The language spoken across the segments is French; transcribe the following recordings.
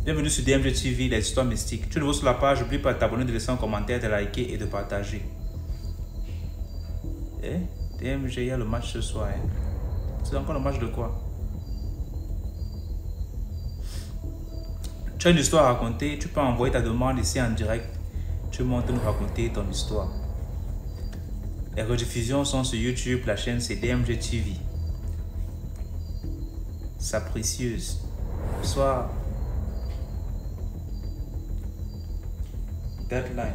Bienvenue sur DMG TV, les histoires mystiques. Tu es nouveau sur la page, n'oublie pas de t'abonner, de laisser un commentaire, de liker et de partager. Eh, DMG, il y a le match ce soir. Hein. C'est encore le match de quoi? Tu as une histoire à raconter, tu peux envoyer ta demande ici en direct. Tu montes nous raconter ton histoire. Les rediffusions sont sur YouTube, la chaîne c'est DMG TV. Sa précieuse. Bonsoir. Deadline.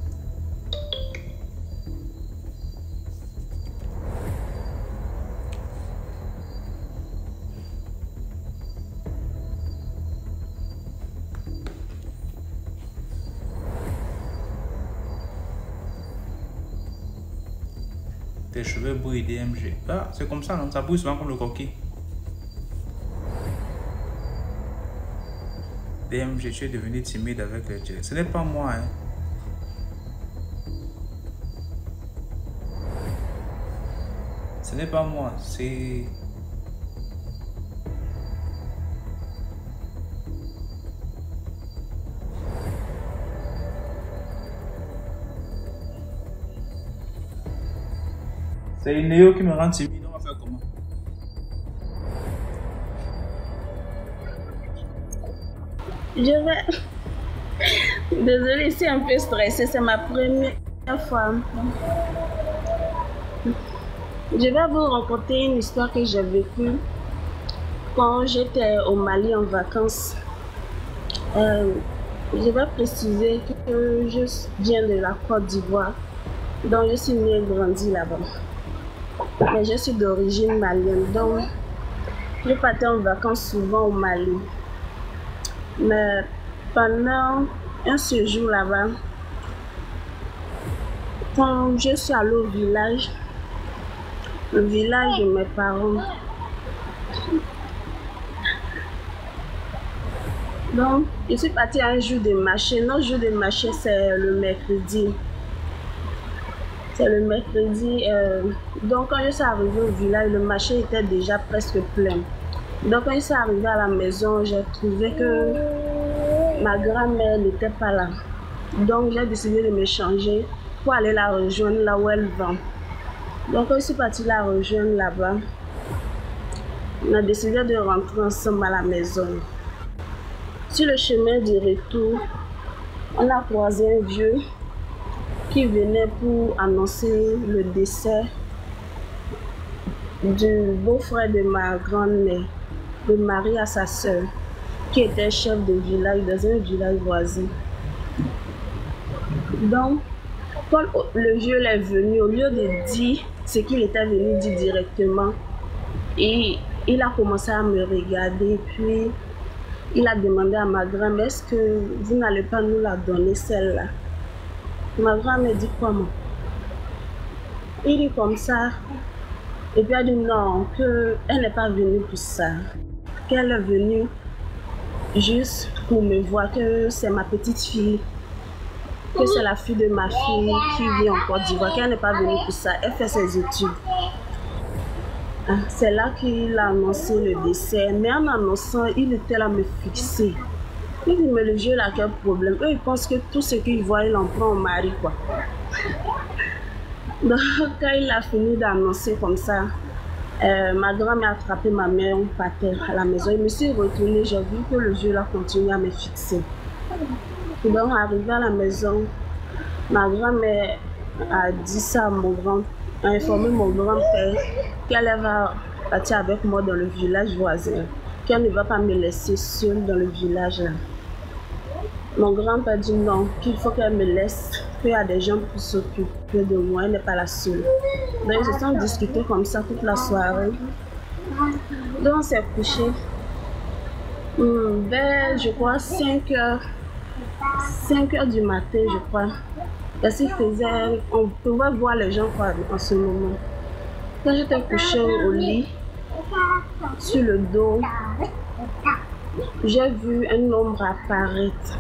Tes cheveux brillent DMG. Ah, c'est comme ça, non? Ça brille souvent comme le coquille. DMG, tu es devenu timide avec les jets. Ce n'est pas moi, hein. Ce n'est pas moi, c'est... C'est une Néo qui me rend timide, on va faire comment? Je vais... Désolée, c'est un peu stressé, c'est ma première fois. Je vais vous raconter une histoire que j'ai vécue quand j'étais au Mali en vacances. Je vais préciser que je viens de la Côte d'Ivoire, donc je suis née et grandie là-bas. Mais je suis d'origine malienne, donc je partais en vacances souvent au Mali. Mais pendant un séjour là-bas, quand je suis allée au village, le village de mes parents, donc je suis partie à un jour de marché. Notre jour de marché, c'est le mercredi. C'est le mercredi. Donc quand je suis arrivée au village, le marché était déjà presque plein. Donc quand je suis arrivée à la maison, j'ai trouvé que ma grand-mère n'était pas là. Donc j'ai décidé de me changer pour aller la rejoindre là où elle va. Donc quand je suis partie la rejoindre là-bas, on a décidé de rentrer ensemble à la maison. Sur le chemin du retour, on a croisé un vieux qui venait pour annoncer le décès du beau-frère de ma grand-mère, le mari à sa soeur, qui était chef de village dans un village voisin. Donc, quand le vieux est venu, au lieu de dire ce qu'il était venu dire directement, et il a commencé à me regarder, puis il a demandé à ma grand-mère, est-ce que vous n'allez pas nous la donner celle-là? Ma grand-mère dit comment? Il dit comme ça, et puis elle dit non, qu'elle n'est pas venue pour ça, qu'elle est venue juste pour me voir, que c'est ma petite fille, que c'est la fille de ma fille qui vit en Côte d'Ivoire, qu'elle n'est pas venue pour ça, elle fait ses études. C'est là qu'il a annoncé le décès, mais en annonçant, il était là à me fixer. Il dit, mais le vieux là, quel problème? Eux, ils pensent que tout ce qu'il voit, il en prend au mari, quoi. Donc, quand il a fini d'annoncer comme ça, ma grand-mère a attrapé ma mère par terre à la maison. Je me suis retournée, j'ai vu que le vieux là continuait à me fixer. Et donc, arrivé à la maison, ma grand-mère a dit ça à mon grand-père, a informé mon grand-père qu'elle va partir avec moi dans le village voisin, qu'elle ne va pas me laisser seule dans le village là. Mon grand-père dit non, qu'il faut qu'elle me laisse, qu'il y a des gens pour s'occuper de moi, elle n'est pas la seule. Donc ils se sont discutés comme ça toute la soirée. Donc on s'est couché vers, je crois, 5 heures du matin, je crois. Parce qu'il faisait, on pouvait voir les gens quoi, en ce moment. Quand j'étais couchée au lit, sur le dos, j'ai vu un ombre apparaître.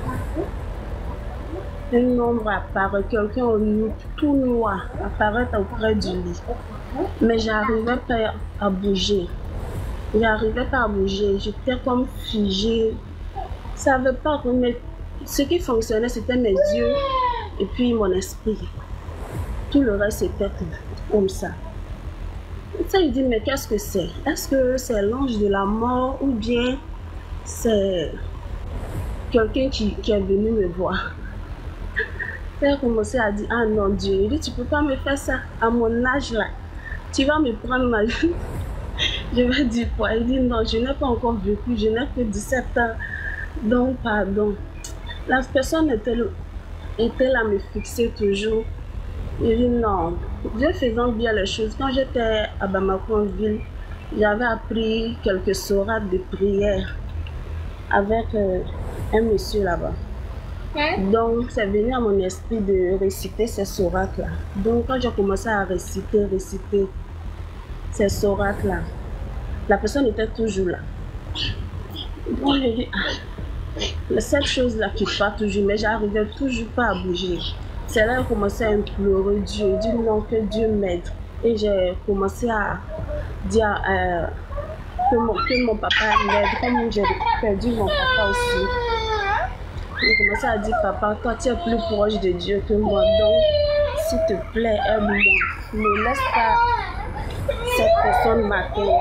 Un ombre apparaître, quelqu'un tout noir apparaître auprès du lit. Mais j'arrivais pas à bouger. J'arrivais pas à bouger. J'étais comme figée savais pas, mais ce qui fonctionnait, c'était mes yeux et puis mon esprit. Tout le reste, c'était comme ça. Ça, il dit, mais qu'est-ce que c'est? Est-ce que c'est l'ange de la mort ou bien c'est quelqu'un qui est venu me voir? Il a commencé à dire, ah non, Dieu, il dit, tu peux pas me faire ça à mon âge là. Tu vas me prendre ma vie. Je vais dire quoi? Il dit, non, je n'ai pas encore vécu, je n'ai que 17 ans. Donc, pardon. La personne était là à me fixer toujours. Il dit, non, Dieu faisant bien les choses. Quand j'étais à Bamako en ville, j'avais appris quelques sourates de prière avec un monsieur là-bas. Donc, c'est venu à mon esprit de réciter ces sourates-là. Donc, quand j'ai commencé à réciter ces sourates-là, la personne était toujours là. Donc, j'ai dit, ah, cette chose-là qui part toujours, mais j'arrivais toujours pas à bouger. C'est là que j'ai commencé à implorer Dieu, dire non, que Dieu m'aide. Et j'ai commencé à dire que mon papa m'aide, comme j'ai perdu mon papa aussi. J'ai commencé à dire, papa, toi tu es plus proche de Dieu que moi, donc s'il te plaît, aide-moi. Ne laisse pas cette personne m'atteindre.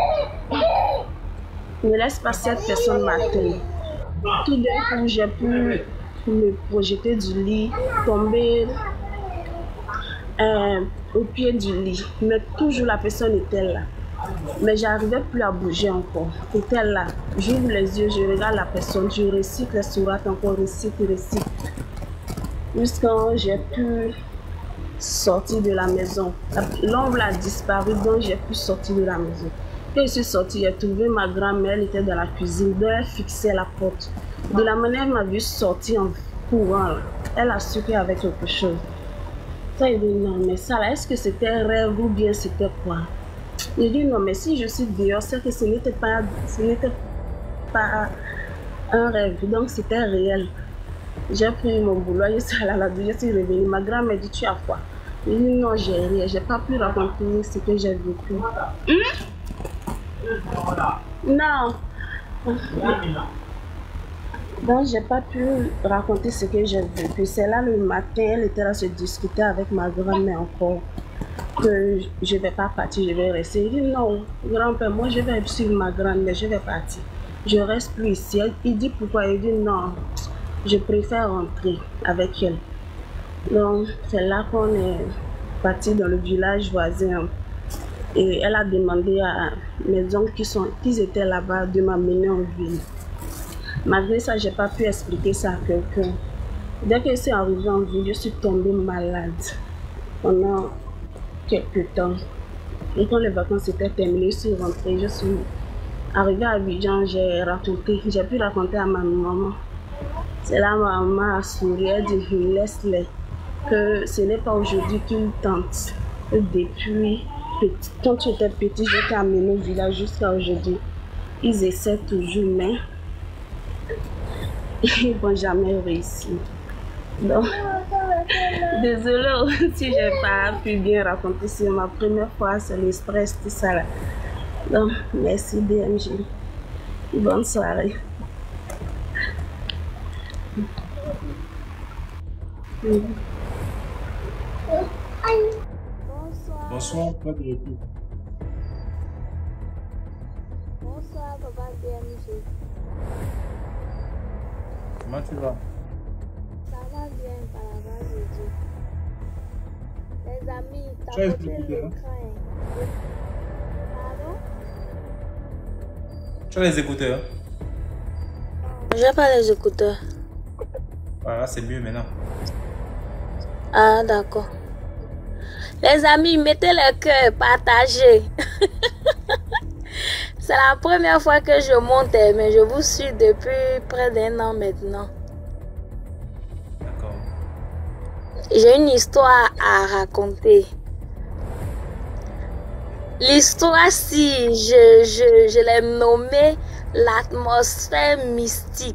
Ne laisse pas cette personne m'atteindre. Tout d'un coup, j'ai pu me projeter du lit, tomber au pied du lit. Mais toujours la personne était là. Mais j'arrivais plus à bouger encore. Était là. J'ouvre les yeux, je regarde la personne, je récite les sourates encore, récite. Jusqu'à j'ai pu sortir de la maison. L'ombre a disparu, donc j'ai pu sortir de la maison. Quand je suis sortie, j'ai trouvé ma grand-mère, elle était dans la cuisine, donc elle fixait la porte. De la manière elle m'a vu sortir en courant, elle a su qu'il y avait quelque chose. Ça, il dit non, mais ça là, est-ce que c'était un rêve ou bien c'était quoi? Il dit non, mais si je suis dehors, c'est que ce n'était pas un rêve, donc c'était réel. J'ai pris mon boulot, je suis allée à la douche, je suis revenue. Ma grand-mère dit, tu as quoi? Il dit non, j'ai rien, j'ai pas pu raconter ce que j'ai vécu. Non. Donc, j'ai pas pu raconter ce que j'ai vécu. C'est là le matin, elle était là se discuter avec ma grand-mère encore. Que je vais pas partir, je vais rester. Il dit non, grand-père, moi je vais suivre ma grand-mère, je vais partir. Je reste plus ici. Il dit pourquoi? Il dit non, je préfère rentrer avec elle. Donc, c'est là qu'on est parti dans le village voisin. Et elle a demandé à mes oncles qui étaient là-bas de m'amener en ville. Malgré ça, je n'ai pas pu expliquer ça à quelqu'un. Dès que je suis arrivée en ville, je suis tombée malade pendant quelques temps. Et quand les vacances étaient terminées, je suis rentrée, je suis arrivée à Abidjan, j'ai pu raconter à ma maman. C'est là ma maman a souri, elle dit laisse-les, que ce n'est pas aujourd'hui qu'ils tentent. Depuis quand tu étais petit, je t'ai amené au village jusqu'à aujourd'hui. Ils essaient toujours, mais ils vont jamais réussir. Donc, désolée si je n'ai pas pu bien raconter, c'est ma première fois, c'est le stress, tout ça là. Donc, merci DMJ. Bonne soirée. Bonsoir, pas de retour. Bonsoir, papa DMG. Comment tu vas? Ça va bien, par la grâce de Dieu. Les amis, Tu as tapotez écouté, hein? l'écran. Pardon? Tu as les écouteurs? J'ai pas les écouteurs. Voilà, c'est mieux maintenant. Ah, d'accord. Les amis, mettez le cœur, partagez. C'est la première fois que je monte, mais je vous suis depuis près d'1 an maintenant. D'accord. J'ai une histoire à raconter. L'histoire, si je l'ai nommée l'atmosphère mystique.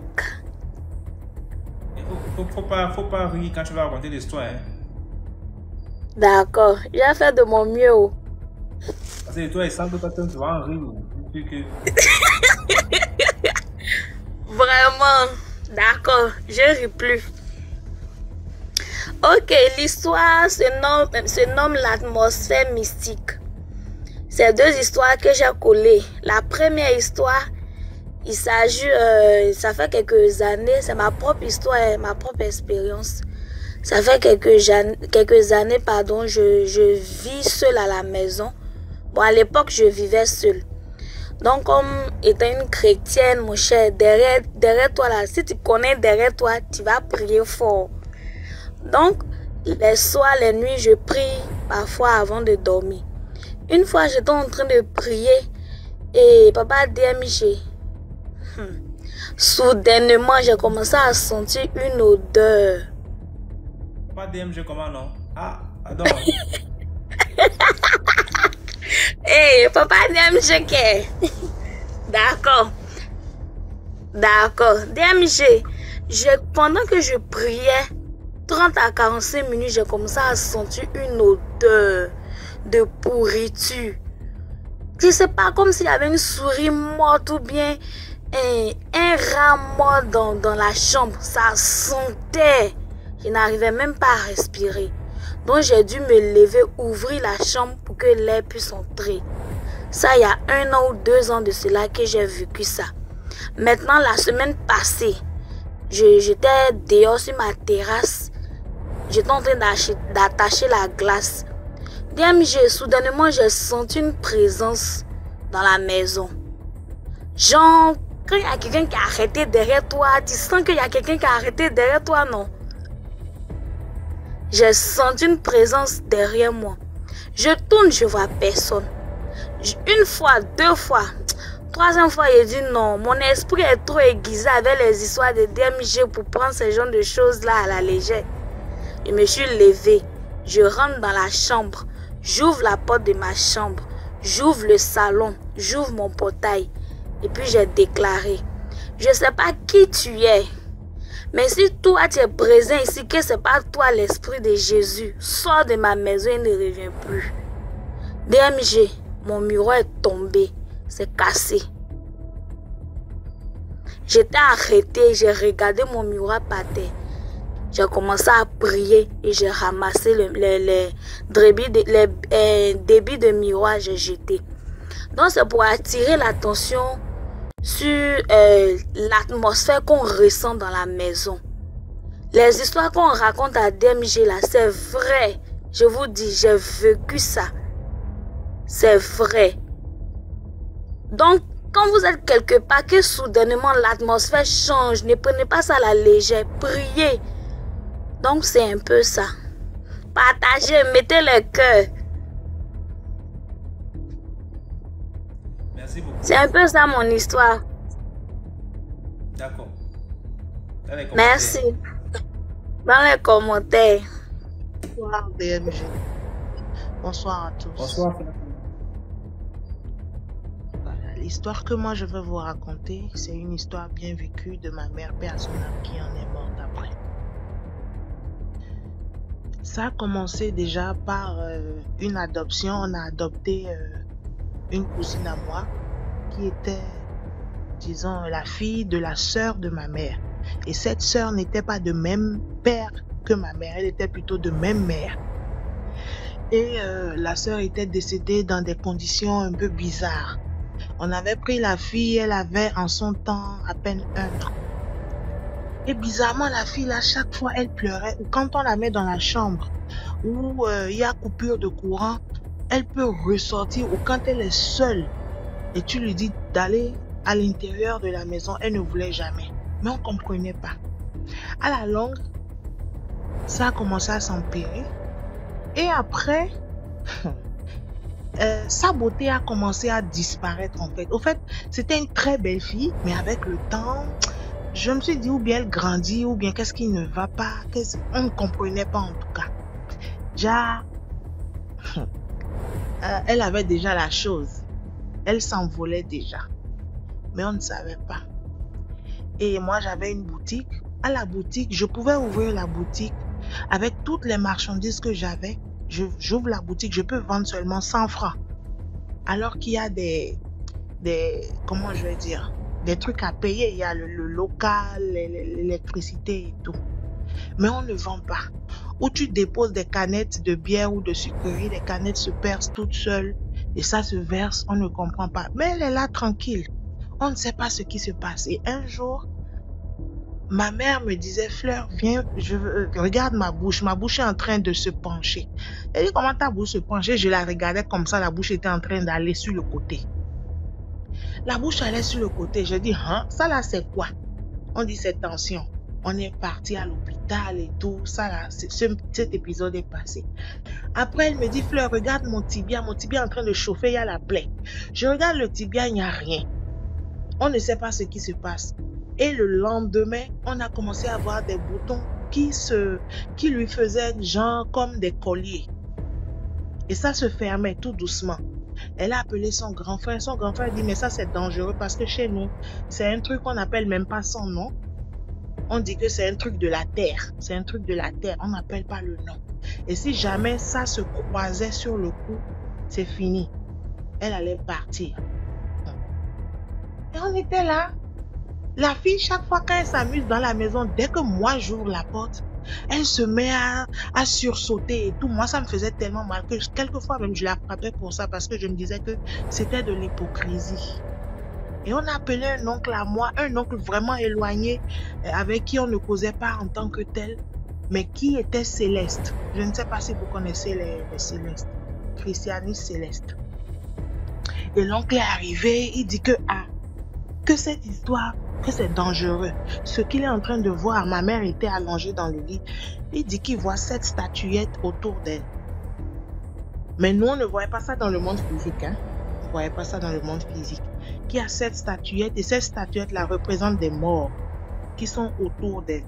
Faut pas rire quand tu vas raconter l'histoire. Hein. D'accord, j'ai fait de mon mieux. Parce que toi, il semble que tu vas en rire. Vraiment, D'accord, je ris plus. Ok, l'histoire se nomme l'atmosphère mystique. C'est deux histoires que j'ai collées. La première histoire, il s'agit, ça fait quelques années, c'est ma propre histoire et ma propre expérience. Ça fait quelques années, pardon, je vis seule à la maison. Bon, à l'époque, je vivais seule. Donc, comme étant une chrétienne, mon cher, derrière toi là, si tu connais derrière toi, tu vas prier fort. Donc, les soirs, les nuits, je prie parfois avant de dormir. Une fois, j'étais en train de prier et papa DMG. Soudainement, j'ai commencé à sentir une odeur. Papa DMG comment non? Ah, pardon. Hey, papa DMG qu'est? D'accord. D'accord. DMG, pendant que je priais, 30 à 45 minutes, j'ai commencé à sentir une odeur de pourriture. Je sais pas, comme s'il y avait une souris morte ou bien un rat mort dans la chambre. Ça sentait. Je n'arrivais même pas à respirer. Donc j'ai dû me lever, ouvrir la chambre pour que l'air puisse entrer. Ça, il y a 1 an ou 2 ans de cela que j'ai vécu ça. Maintenant, la semaine passée, j'étais dehors sur ma terrasse. J'étais en train d'attacher la glace. DMG, soudainement, j'ai senti une présence dans la maison. Genre, quand il y a quelqu'un qui a arrêté derrière toi, tu sens qu'il y a quelqu'un qui a arrêté derrière toi, non? J'ai senti une présence derrière moi. Je tourne, je vois personne. Une fois, 2 fois, 3e fois, j'ai dit non. Mon esprit est trop aiguisé avec les histoires de DMG pour prendre ce genre de choses-là à la légère. Je me suis levée. Je rentre dans la chambre. J'ouvre la porte de ma chambre. J'ouvre le salon. J'ouvre mon portail. Et puis j'ai déclaré, je ne sais pas qui tu es. Mais si toi tu es présent ici, que ce n'est pas toi l'esprit de Jésus, sors de ma maison et ne reviens plus. DMG, mon miroir est tombé, c'est cassé. J'étais arrêtée, j'ai regardé mon miroir par terre. J'ai commencé à prier et j'ai ramassé les débits de miroir, j'ai jeté. Donc c'est pour attirer l'attention sur l'atmosphère qu'on ressent dans la maison. Les histoires qu'on raconte à DMG là, c'est vrai. Je vous dis, j'ai vécu ça. C'est vrai. Donc, quand vous êtes quelque part, que soudainement l'atmosphère change, ne prenez pas ça à la légère. Priez. Donc, c'est un peu ça. Partagez, mettez le cœur. Merci beaucoup. C'est un peu ça mon histoire. D'accord. Merci. Dans les commentaires. Bonsoir DMG. Bonsoir à tous. Bonsoir. Voilà, l'histoire que moi je veux vous raconter, c'est une histoire bien vécue de ma mère, paix à son âme, qui en est morte après. Ça a commencé déjà par une adoption. On a adopté une cousine à moi qui était, disons, la fille de la sœur de ma mère. Et cette sœur n'était pas de même père que ma mère, elle était plutôt de même mère. Et la sœur était décédée dans des conditions un peu bizarres. On avait pris la fille, elle avait en son temps à peine 1 an. Et bizarrement, la fille, là, chaque fois, elle pleurait. Quand on la met dans la chambre où il y a coupure de courant, elle peut ressortir, ou quand elle est seule et tu lui dis d'aller à l'intérieur de la maison, elle ne voulait jamais. Mais on ne comprenait pas. À la longue, ça a commencé à s'empirer. Et après, sa beauté a commencé à disparaître en fait. Au fait, c'était une très belle fille, mais avec le temps, je me suis dit ou bien elle grandit, ou bien qu'est-ce qui ne va pas. On ne comprenait pas en tout cas. Déjà, elle avait déjà la chose. Elle s'envolait déjà. Mais on ne savait pas. Et moi, j'avais une boutique. À la boutique, je pouvais ouvrir la boutique avec toutes les marchandises que j'avais. J'ouvre la boutique, je peux vendre seulement 100 francs. Alors qu'il y a comment je vais dire, des trucs à payer. Il y a le local, l'électricité et tout. Mais on ne vend pas. Ou tu déposes des canettes de bière ou de sucrerie, les canettes se percent toutes seules et ça se verse, on ne comprend pas. Mais elle est là tranquille. On ne sait pas ce qui se passe. Et un jour, ma mère me disait, Fleur, viens, regarde ma bouche. Ma bouche est en train de se pencher. Elle dit, comment ta bouche se penchait? Je la regardais comme ça, la bouche était en train d'aller sur le côté. La bouche allait sur le côté. Je dis, hein, ça là, c'est quoi? On dit, c'est tension. On est parti à l'hôpital et tout. Ça là, cet épisode est passé. Après, elle me dit, Fleur, regarde mon tibia. Mon tibia est en train de chauffer, il y a la plaie. Je regarde le tibia, il n'y a rien. On ne sait pas ce qui se passe. Et le lendemain, on a commencé à voir des boutons qui lui faisaient genre comme des colliers. Et ça se fermait tout doucement. Elle a appelé son grand frère. Son grand frère dit, mais ça c'est dangereux parce que chez nous, c'est un truc qu'on n'appelle même pas son nom. On dit que c'est un truc de la terre. C'est un truc de la terre. On n'appelle pas le nom. Et si jamais ça se croisait sur le cou, c'est fini. Elle allait partir. Et on était là. La fille, chaque fois qu'elle s'amuse dans la maison, dès que moi j'ouvre la porte, elle se met à sursauter et tout. Moi, ça me faisait tellement mal que quelquefois même je la frappais pour ça parce que je me disais que c'était de l'hypocrisie. Et on appelait un oncle à moi, un oncle vraiment éloigné, avec qui on ne causait pas en tant que tel, mais qui était céleste. Je ne sais pas si vous connaissez les célestes, christianistes célestes. Et l'oncle est arrivé, il dit que cette histoire, que c'est dangereux. Ce qu'il est en train de voir, ma mère était allongée dans le lit, il dit qu'il voit 7 statuettes autour d'elle. Mais nous, on ne voyait pas ça dans le monde physique. Hein? On ne voyait pas ça dans le monde physique. Qu'il y a 7 statuettes et ces statuettes-là représentent des morts qui sont autour d'elle.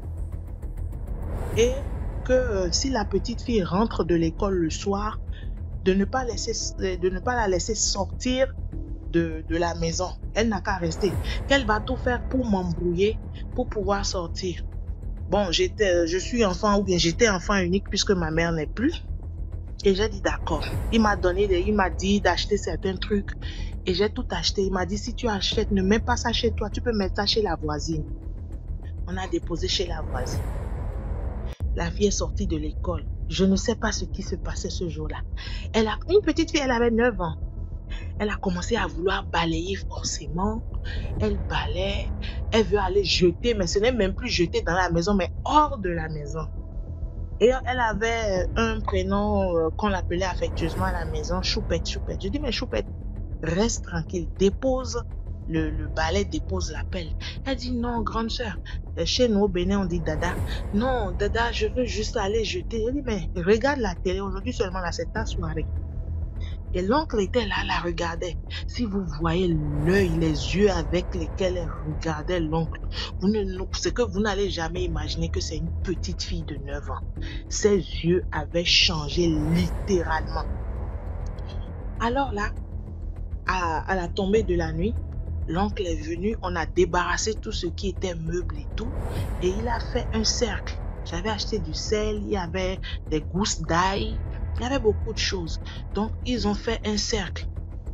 Et que si la petite fille rentre de l'école le soir, de ne pas la laisser sortir de la maison. Elle n'a qu'à rester. Qu'elle va tout faire pour m'embrouiller, pour pouvoir sortir. Bon, je suis enfant ou bien j'étais enfant unique puisque ma mère n'est plus. Et j'ai dit d'accord. Il m'a dit d'acheter certains trucs et j'ai tout acheté. Il m'a dit si tu achètes, ne mets pas ça chez toi, tu peux mettre ça chez la voisine. On a déposé chez la voisine. La fille est sortie de l'école. Je ne sais pas ce qui se passait ce jour-là. Une petite fille, elle avait 9 ans. Elle a commencé à vouloir balayer forcément. Elle balaye. Elle veut aller jeter, mais ce n'est même plus jeter dans la maison, mais hors de la maison. Et elle avait un prénom qu'on l'appelait affectueusement à la maison, Choupette, Choupette. Je dis, mais Choupette, reste tranquille, dépose le balai, dépose la pelle. Elle dit, non, grande sœur, chez nous au Bénin, on dit Dada. Non, Dada, je veux juste aller jeter. Elle dit, mais regarde la télé, aujourd'hui seulement, là, c'est ta soirée. Et l'oncle était là, la regardait. Si vous voyez l'œil, les yeux avec lesquels elle regardait l'oncle, c'est que vous n'allez jamais imaginer que c'est une petite fille de 9 ans. Ses yeux avaient changé littéralement. Alors là, à la tombée de la nuit, l'oncle est venu, on a débarrassé tout ce qui était meubles et tout, et il a fait un cercle. J'avais acheté du sel, il y avait des gousses d'ail, il y avait beaucoup de choses. Donc, ils ont fait un cercle.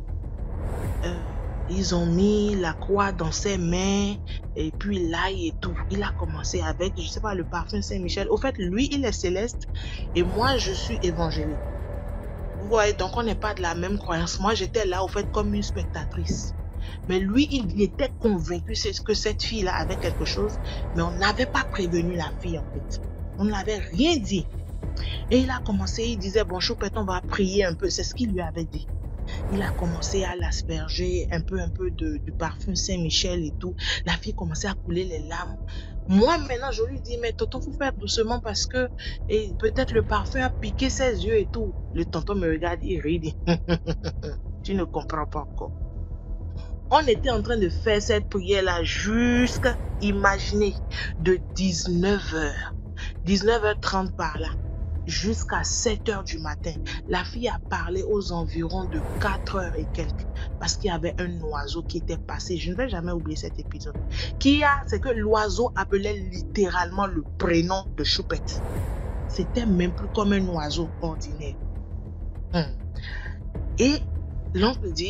Ils ont mis la croix dans ses mains et puis l'ail et tout. Il a commencé avec, je sais pas, le parfum Saint-Michel. Au fait, lui, il est céleste et moi, je suis évangélique. Vous voyez, donc on n'est pas de la même croyance. Moi, j'étais là, au fait, comme une spectatrice. Mais lui, il était convaincu que cette fille-là avait quelque chose, mais on n'avait pas prévenu la fille, en fait. On n'avait rien dit. Et il a commencé, il disait, bon, Choupette, on va prier un peu. C'est ce qu'il lui avait dit. Il a commencé à l'asperger un peu du parfum Saint-Michel et tout. La fille commençait à couler les larmes. Moi, maintenant, je lui dis, mais tonton, faut faire doucement parce que peut-être le parfum a piqué ses yeux et tout. Le tonton me regarde, il rit, il dit, tu ne comprends pas encore. On était en train de faire cette prière-là jusqu'à, imaginez, de 19h, 19h30 par là, jusqu'à 7h du matin. La fille a parlé aux environs de 4h et quelques, parce qu'il y avait un oiseau qui était passé. Je ne vais jamais oublier cet épisode. C'est que l'oiseau appelait littéralement le prénom de Choupette. C'était même plus comme un oiseau ordinaire. Et l'oncle dit,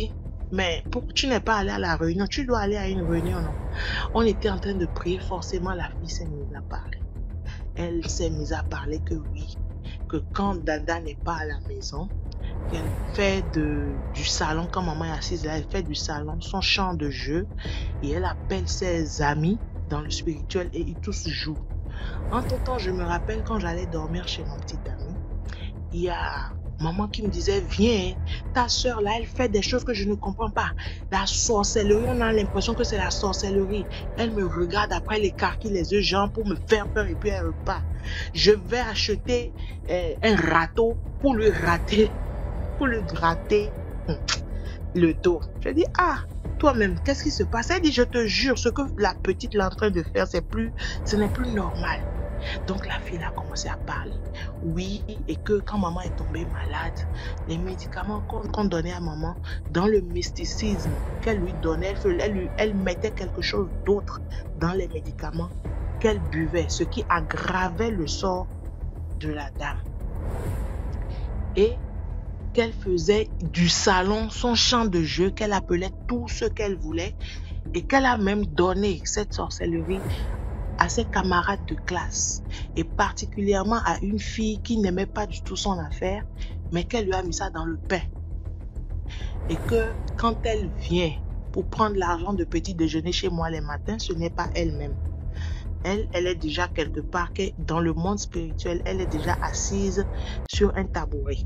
Mais tu n'es pas allé à la réunion, tu dois aller à une réunion, non? On était en train de prier, forcément la fille s'est mise à parler. Elle s'est mise à parler que oui, que quand Dada n'est pas à la maison, qu'elle fait du salon, quand maman est assise là, elle fait du salon son champ de jeu et elle appelle ses amis dans le spirituel et ils tous jouent. En tout temps, je me rappelle quand j'allais dormir chez mon petit ami, il y a maman qui me disait, viens, ta soeur là, elle fait des choses que je ne comprends pas. La sorcellerie, on a l'impression que c'est la sorcellerie. Elle me regarde après l'écarquille les yeux, genre pour me faire peur et puis elle repart. Je vais acheter un râteau pour lui rater, pour lui gratter le dos. Je dis, ah, toi-même, qu'est-ce qui se passe? Elle dit, je te jure, ce que la petite est en train de faire, ce n'est plus normal. Donc la fille a commencé à parler. Oui, et que quand maman est tombée malade, les médicaments qu'on donnait à maman, dans le mysticisme qu'elle lui donnait, elle mettait quelque chose d'autre dans les médicaments qu'elle buvait, ce qui aggravait le sort de la dame. Et qu'elle faisait du salon son champ de jeu, qu'elle appelait tout ce qu'elle voulait et qu'elle a même donné cette sorcellerie à ses camarades de classe et particulièrement à une fille qui n'aimait pas du tout son affaire, mais qu'elle lui a mis ça dans le pain. Et que quand elle vient pour prendre l'argent de petit déjeuner chez moi les matins, ce n'est pas elle-même. Elle est déjà quelque part, dans le monde spirituel, elle est déjà assise sur un tabouret.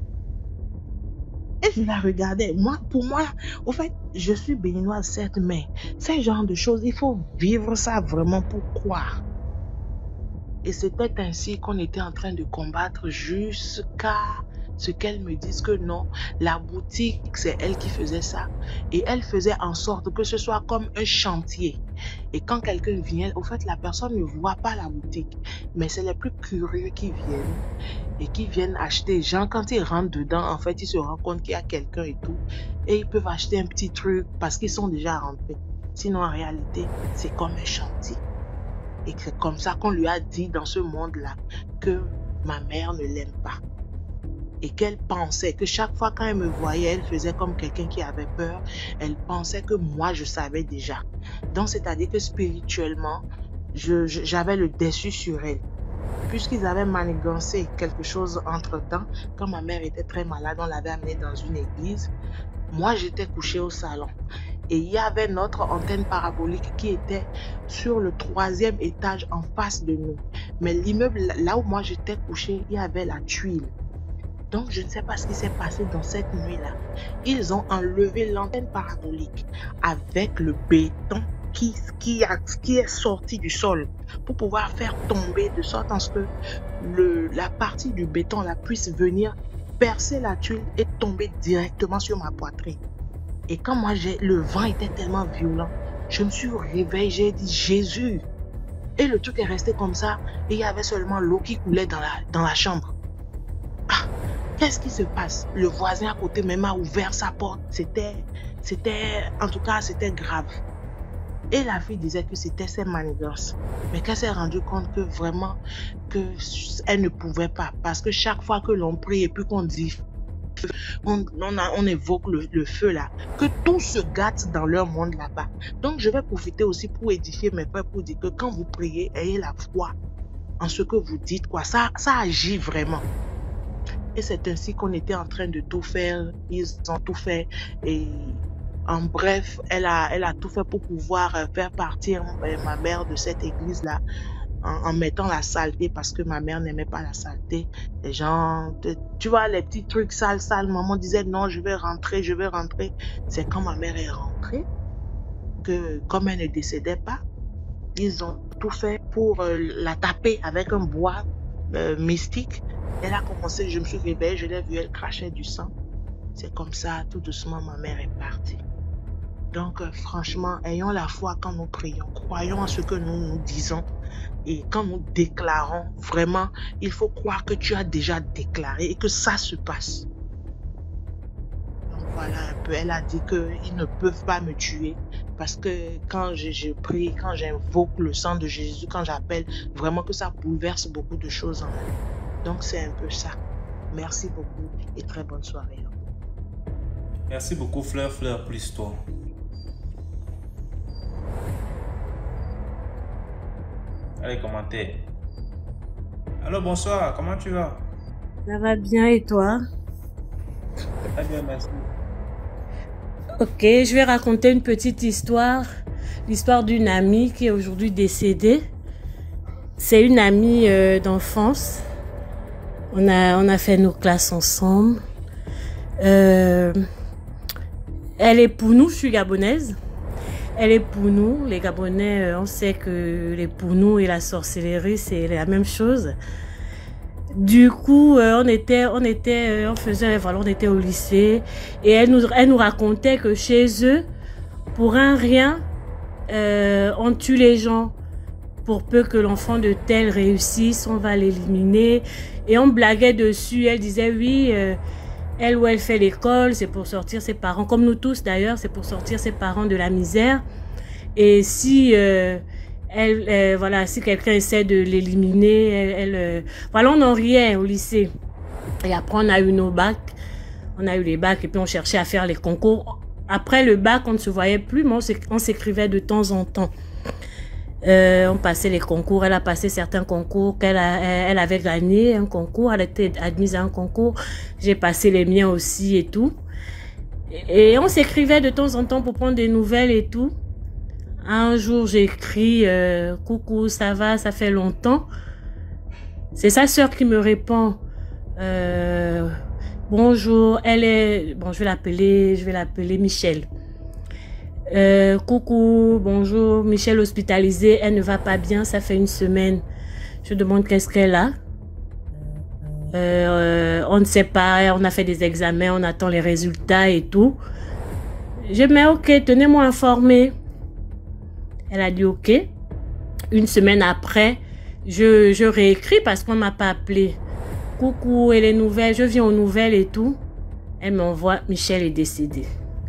Et je la regardais. Pour moi, au fait, je suis béninoise, certes, mais ce genre de choses, il faut vivre ça vraiment pour croire. Et c'était ainsi qu'on était en train de combattre jusqu'à ce qu'elle me dise que non, la boutique, c'est elle qui faisait ça. Et elle faisait en sorte que ce soit comme un chantier. Et quand quelqu'un vient, au fait, la personne ne voit pas la boutique. Mais c'est les plus curieux qui viennent et qui viennent acheter. Genre, quand ils rentrent dedans, en fait, ils se rendent compte qu'il y a quelqu'un et tout. Et ils peuvent acheter un petit truc parce qu'ils sont déjà rentrés. Sinon, en réalité, c'est comme un chantier. Et c'est comme ça qu'on lui a dit dans ce monde-là que ma mère ne l'aime pas. Et qu'elle pensait que chaque fois quand elle me voyait, elle faisait comme quelqu'un qui avait peur. Elle pensait que moi, je savais déjà. Donc, c'est-à-dire que spirituellement, j'avais le dessus sur elle. Puisqu'ils avaient manigancé quelque chose entre-temps, quand ma mère était très malade, on l'avait amenée dans une église. Moi, j'étais couchée au salon. Et il y avait notre antenne parabolique qui était sur le 3e étage en face de nous. Mais l'immeuble, là où moi j'étais couchée, il y avait la tuile. Donc, je ne sais pas ce qui s'est passé dans cette nuit-là. Ils ont enlevé l'antenne parabolique avec le béton qui est sorti du sol pour pouvoir faire tomber de sorte à ce que la partie du béton là puisse venir percer la tuile et tomber directement sur ma poitrine. Et quand moi, le vent était tellement violent, je me suis réveillée, j'ai dit Jésus. Et le truc est resté comme ça et il y avait seulement l'eau qui coulait dans la chambre. Ah, qu'est-ce qui se passe? Le voisin à côté même a ouvert sa porte. En tout cas, c'était grave. Et la fille disait que c'était ses manigances. Mais qu'elle s'est rendue compte que vraiment, elle ne pouvait pas. Parce que chaque fois que l'on prie et puis qu'on dit, on évoque le feu là, que tout se gâte dans leur monde là-bas. Donc je vais profiter aussi pour édifier mes frères, pour dire que quand vous priez, ayez la foi en ce que vous dites, quoi. Ça agit vraiment. Et c'est ainsi qu'on était en train de tout faire. Ils ont tout fait. Et en bref, elle a tout fait pour pouvoir faire partir ma mère de cette église-là. En mettant la saleté parce que ma mère n'aimait pas la saleté. Les gens, tu vois, les petits trucs sales, maman disait non, je vais rentrer. C'est quand ma mère est rentrée que, comme elle ne décédait pas, ils ont tout fait pour la taper avec un bois mystique. Elle a commencé, je me suis réveillée, je l'ai vue, elle crachait du sang. C'est comme ça, tout doucement, ma mère est partie. Donc, franchement, ayons la foi quand nous prions. Croyons en ce que nous disons. Et quand nous déclarons, vraiment, il faut croire que tu as déjà déclaré et que ça se passe. Donc voilà un peu. Elle a dit qu'ils ne peuvent pas me tuer parce que quand je prie, quand j'invoque le sang de Jésus, quand j'appelle, vraiment que ça bouleverse beaucoup de choses en elle. Donc c'est un peu ça. Merci beaucoup et très bonne soirée. Merci beaucoup, Fleur, pour l'histoire. Allez, commentaires. Alors, bonsoir, comment tu vas? Ça va bien et toi? Très bien, merci. Ok, je vais raconter une petite histoire. L'histoire d'une amie qui est aujourd'hui décédée. C'est une amie d'enfance. On a fait nos classes ensemble. Elle est Pounou, je suis gabonaise. Elle est Pounou. Les Gabonais, on sait que les Pounous et la sorcellerie, c'est la même chose. Du coup, on était au lycée et elle nous racontait que chez eux, pour un rien, on tue les gens. Pour peu que l'enfant de tel réussisse, on va l'éliminer. Et on blaguait dessus. Elle disait oui, elle ou elle fait l'école, c'est pour sortir ses parents, comme nous tous d'ailleurs, c'est pour sortir ses parents de la misère. Et si voilà, si quelqu'un essaie de l'éliminer, voilà, on en riait au lycée. Et après, on a eu nos bacs. On a eu les bacs et puis on cherchait à faire les concours. Après le bac, on ne se voyait plus, mais on s'écrivait de temps en temps. On passait les concours. Elle a passé certains concours elle avait gagné un concours. Elle était admise à un concours. J'ai passé les miens aussi et tout. Et on s'écrivait de temps en temps pour prendre des nouvelles et tout. Un jour, j'ai écrit coucou, ça va, ça fait longtemps. C'est sa sœur qui me répond bonjour. Elle est bon, je vais l'appeler Michel. Coucou, bonjour, Michel hospitalisée, elle ne va pas bien, ça fait une semaine. Je demande qu'est-ce qu'elle a. On ne sait pas, on a fait des examens, on attend les résultats et tout. Je mets ok, tenez-moi informé. Elle a dit ok. Une semaine après, je réécris parce qu'on m'a pas appelé. Coucou, et les nouvelles, je viens aux nouvelles et tout. Elle m'envoie, Michel est décédé.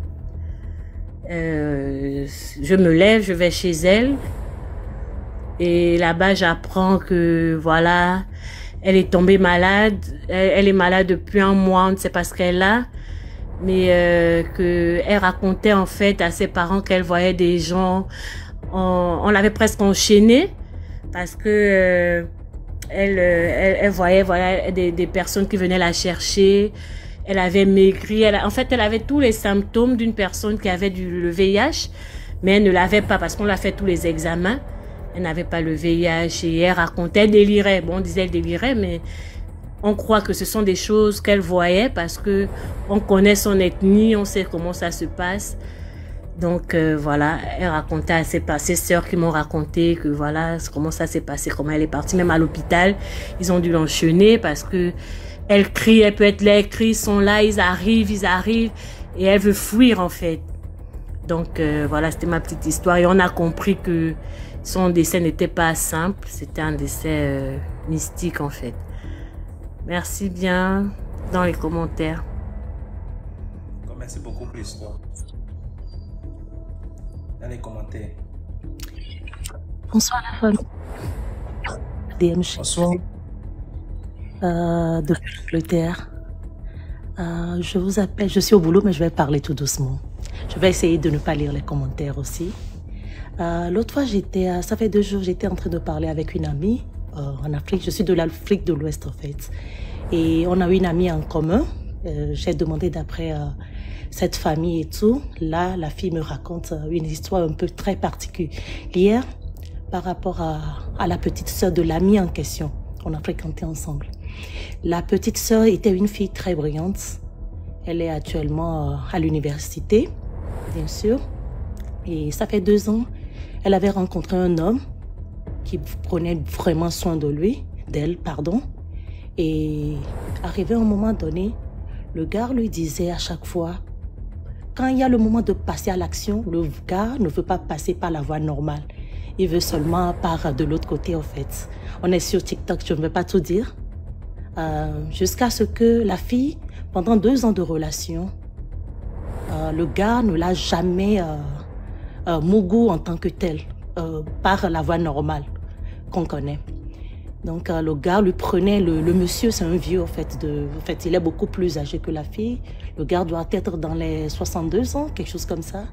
Je me lève, je vais chez elle et là-bas j'apprends que voilà, elle est tombée malade, elle est malade depuis un mois, on ne sait pas ce qu'elle a, mais que elle racontait en fait à ses parents qu'elle voyait des gens, on l'avait presque enchaînée parce que elle voyait voilà des personnes qui venaient la chercher. Elle avait maigri, en fait, elle avait tous les symptômes d'une personne qui avait le VIH, mais elle ne l'avait pas parce qu'on l'a fait tous les examens. Elle n'avait pas le VIH et elle racontait, elle délirait. Bon, on disait elle délirait, mais on croit que ce sont des choses qu'elle voyait parce que on connaît son ethnie, on sait comment ça se passe. Donc voilà, elle racontait à ses sœurs qui m'ont raconté que voilà comment ça s'est passé, comment elle est partie, même à l'hôpital, ils ont dû l'enchaîner parce que elle crie, elle peut être là, elle crie, ils sont là, ils arrivent, et elle veut fuir en fait. Donc voilà, c'était ma petite histoire et on a compris que son décès n'était pas simple, c'était un décès mystique en fait. Merci bien dans les commentaires. Merci beaucoup pour l'histoire. Dans les commentaires. Bonsoir la famille. DMG. Bonsoir. De l'Angleterre. Je vous appelle, je suis au boulot mais je vais parler tout doucement. Je vais essayer de ne pas lire les commentaires aussi. L'autre fois, ça fait 2 jours, j'étais en train de parler avec une amie en Afrique. Je suis de l'Afrique de l'Ouest en fait. Et on a eu une amie en commun. J'ai demandé d'après cette famille et tout. Là, la fille me raconte une histoire un peu très particulière par rapport à la petite sœur de l'amie en question. On a fréquenté ensemble. La petite sœur était une fille très brillante. Elle est actuellement à l'université, bien sûr. Et ça fait 2 ans, elle avait rencontré un homme qui prenait vraiment soin d'elle. Et arrivé à un moment donné, le gars lui disait à chaque fois, quand il y a le moment de passer à l'action, le gars ne veut pas passer par la voie normale. Il veut seulement par de l'autre côté en fait. On est sur TikTok, je ne vais pas tout dire. Jusqu'à ce que la fille, pendant 2 ans de relation, le gars ne l'a jamais mougou en tant que tel, par la voie normale qu'on connaît. Donc le gars lui prenait, le monsieur c'est un vieux en fait, il est beaucoup plus âgé que la fille. Le gars doit être dans les 62 ans, quelque chose comme ça.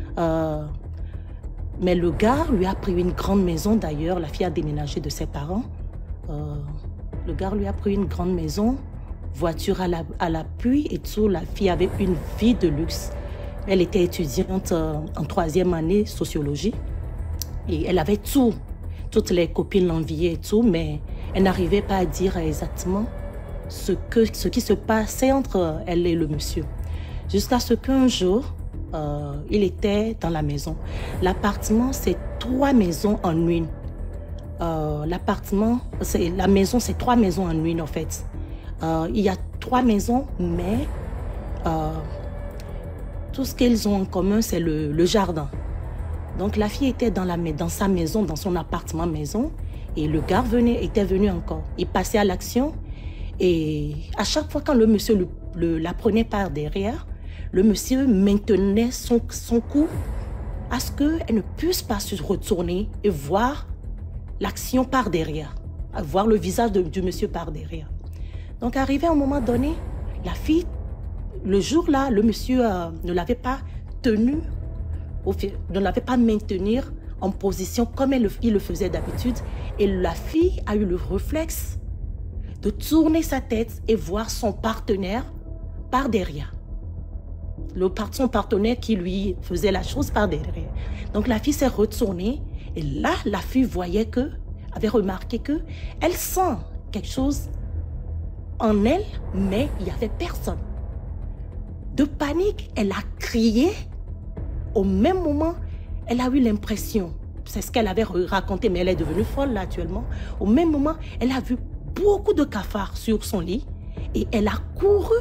Mais le gars lui a pris une grande maison d'ailleurs, la fille a déménagé de ses parents. Le gars lui a pris une grande maison, voiture à l'appui et tout. La fille avait une vie de luxe. Elle était étudiante en 3e année sociologie et elle avait tout. Toutes les copines l'enviaient et tout, mais elle n'arrivait pas à dire exactement ce qui se passait entre elle et le monsieur. Jusqu'à ce qu'un jour, il était dans la maison. L'appartement, c'est 3 maisons en une. La maison, c'est 3 maisons en une en fait. Il y a 3 maisons, mais tout ce qu'ils ont en commun, c'est le jardin. Donc la fille était dans sa maison, dans son appartement maison, et le gars était venu encore. Il passait à l'action, et à chaque fois quand le monsieur la prenait par derrière, le monsieur maintenait son cou à ce qu'elle ne puisse pas se retourner et voir l'action par derrière, voir le visage du monsieur par derrière. Donc arrivé à un moment donné, la fille, le jour-là, le monsieur ne l'avait pas tenue, ne l'avait pas maintenir en position comme il le faisait d'habitude. Et la fille a eu le réflexe de tourner sa tête et voir son partenaire par derrière. Son partenaire qui lui faisait la chose par derrière. Donc la fille s'est retournée et là, la fille avait remarqué que elle sent quelque chose en elle, mais il n'y avait personne. De panique, elle a crié. Au même moment, elle a eu l'impression, c'est ce qu'elle avait raconté, mais elle est devenue folle là actuellement. Au même moment, elle a vu beaucoup de cafards sur son lit et elle a couru.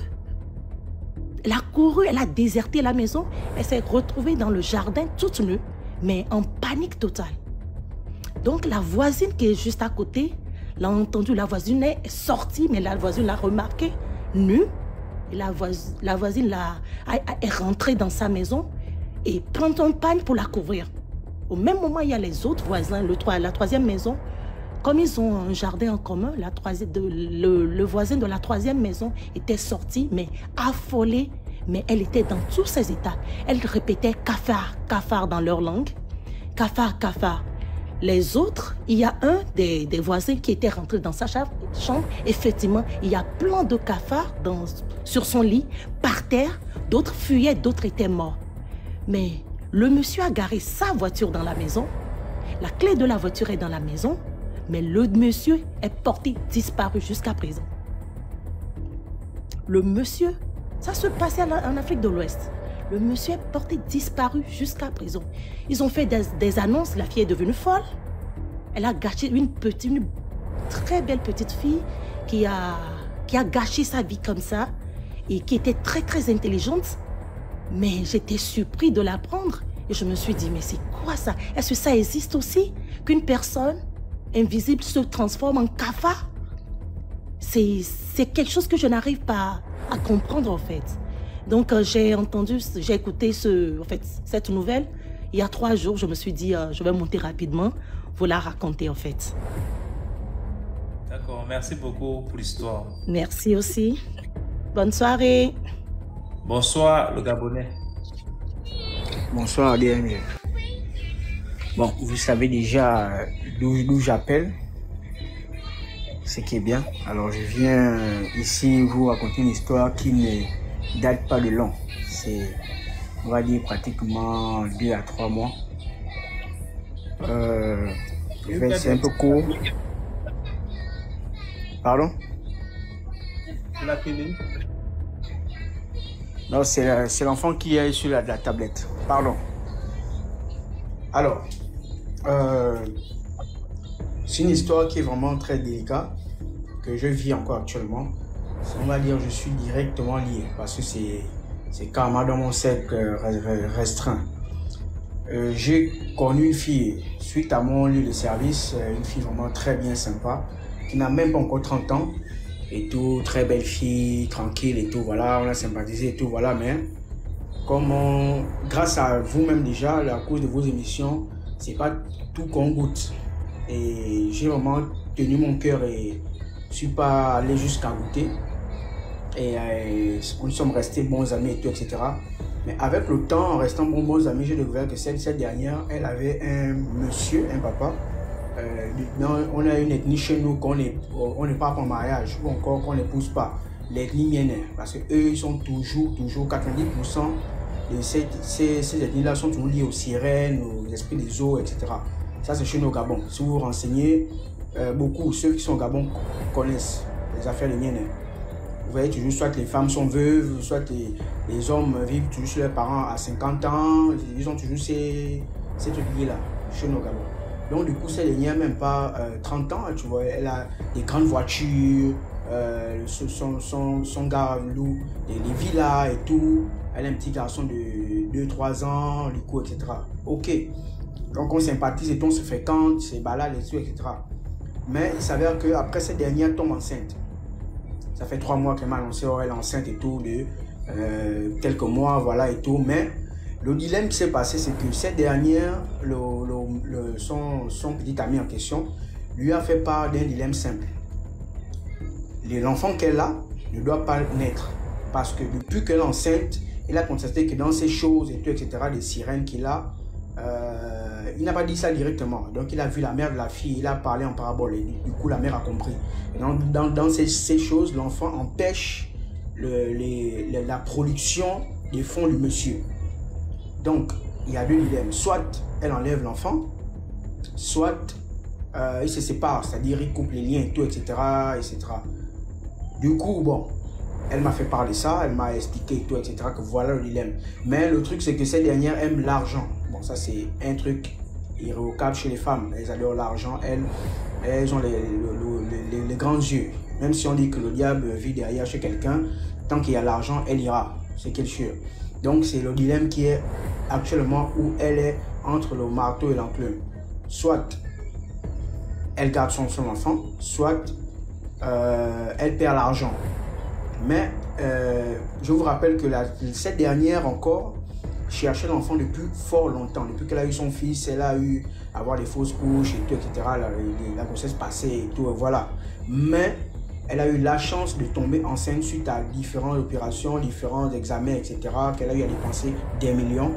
Elle a déserté la maison. Elle s'est retrouvée dans le jardin toute nue, mais en panique totale. Donc la voisine qui est juste à côté l'a entendu. La voisine est sortie, mais la voisine l'a remarquée nue. Et la voisine est rentrée dans sa maison et prend un pagne pour la couvrir. Au même moment, il y a les autres voisins, la 3e maison. Comme ils ont un jardin en commun, le voisin de la 3e maison était sorti, mais affolé. Mais elle était dans tous ses états. Elle répétait cafard, cafard dans leur langue. Cafard, cafard. Les autres, il y a un des voisins qui était rentré dans sa chambre. Effectivement, il y a plein de cafards sur son lit, par terre. D'autres fuyaient, d'autres étaient morts. Mais le monsieur a garé sa voiture dans la maison. La clé de la voiture est dans la maison. Mais le monsieur est porté disparu jusqu'à présent. Le monsieur, ça se passait en Afrique de l'Ouest. Le monsieur est porté disparu jusqu'à présent. Ils ont fait des annonces, la fille est devenue folle. Elle a gâché une très belle petite fille qui a gâché sa vie comme ça et qui était très très intelligente. Mais j'étais surpris de l'apprendre et je me suis dit, mais c'est quoi ça? Est-ce que ça existe aussi? Qu'une personne invisible se transforme en cafard? C'est quelque chose que je n'arrive pas à comprendre en fait. Donc j'ai écouté cette nouvelle il y a 3 jours. Je me suis dit, je vais monter rapidement, vous la raconter en fait. D'accord, merci beaucoup pour l'histoire. Merci aussi. Bonne soirée. Bonsoir le Gabonais. Bonsoir DMG. Bon, vous savez déjà d'où j'appelle, ce qui est bien. Alors je viens ici vous raconter une histoire qui ne date pas de long. C'est, on va dire, pratiquement 2 à 3 mois. C'est un peu court. Pardon? La télé? Non, c'est l'enfant qui est sur la tablette. Pardon. Alors, c'est une histoire qui est vraiment très délicate, que je vis encore actuellement. On va dire je suis directement lié, parce que c'est carrément dans mon cercle restreint. J'ai connu une fille, suite à mon lieu de service, une fille vraiment très bien sympa, qui n'a même pas encore 30 ans, et tout, très belle fille, tranquille et tout, voilà, on a sympathisé et tout, voilà, mais grâce à vous-même déjà, à cause de vos émissions, c'est pas tout qu'on goûte. Et j'ai vraiment tenu mon cœur et je ne suis pas allé jusqu'à goûter. Et nous sommes restés bons amis et tout, etc. Mais avec le temps, en restant bons amis, j'ai découvert que cette dernière, elle avait un monsieur, un papa. On a une ethnie chez nous qu'on n'est pas en mariage ou encore qu'on n'épouse pas. L'ethnie mienne, parce qu'eux, ils sont toujours 90% de ces ethnies-là sont toujours liées aux sirènes, aux esprits des eaux, etc. Ça, c'est chez nous au Gabon. Si vous vous renseignez, beaucoup, ceux qui sont au Gabon connaissent les affaires des miennes. Vous voyez toujours, soit les femmes sont veuves, soit les hommes vivent toujours chez leurs parents à 50 ans. Ils ont toujours ces trucs-là, chez nous au Gabon. Donc du coup, cette dernière, même pas 30 ans, tu vois, elle a des grandes voitures, son gars loue des villas et tout. Elle a un petit garçon de 2-3 ans, du coup, etc. Ok. Donc on sympathise et tout, on se fréquente, se balade et tout, etc. Mais il s'avère qu'après cette dernière tombe enceinte. Ça fait 3 mois qu'elle m'a annoncé, oh, elle est enceinte et tout, de quelques mois, voilà et tout. Mais le dilemme qui s'est passé, c'est que cette dernière, son petit ami en question, lui a fait part d'un dilemme simple. L'enfant qu'elle a ne doit pas naître. Parce que depuis qu'elle est enceinte, elle a constaté que dans ces choses et tout, etc., les sirènes qu'il a, il n'a pas dit ça directement. Donc il a vu la mère de la fille, il a parlé en parabole et du coup la mère a compris. Et dans ces choses, l'enfant empêche la production des fonds du monsieur. Donc il y a 2 dilemmes. Soit elle enlève l'enfant, soit ils se séparent, c'est-à-dire ils coupent les liens et tout, etc., etc. Du coup, bon, elle m'a fait parler ça, elle m'a expliqué et tout, etc., que voilà le dilemme. Mais le truc, c'est que ces dernières aiment l'argent. Bon, ça, c'est un truc irrévocable chez les femmes. Elles adorent l'argent, elles ont les grands yeux. Même si on dit que le diable vit derrière chez quelqu'un, tant qu'il y a l'argent, elle ira. C'est qu'elle sûr. Donc, c'est le dilemme qui est actuellement où elle est entre le marteau et l'enclume. Soit elle garde son enfant, soit elle perd l'argent. Mais je vous rappelle que cette dernière encore cherchait l'enfant depuis fort longtemps. Depuis qu'elle a eu son fils, elle a eu à avoir des fausses couches et tout, etc. La grossesse passée et tout, voilà. Mais elle a eu la chance de tomber enceinte suite à différentes opérations, différents examens, etc. Qu'elle a eu à dépenser des millions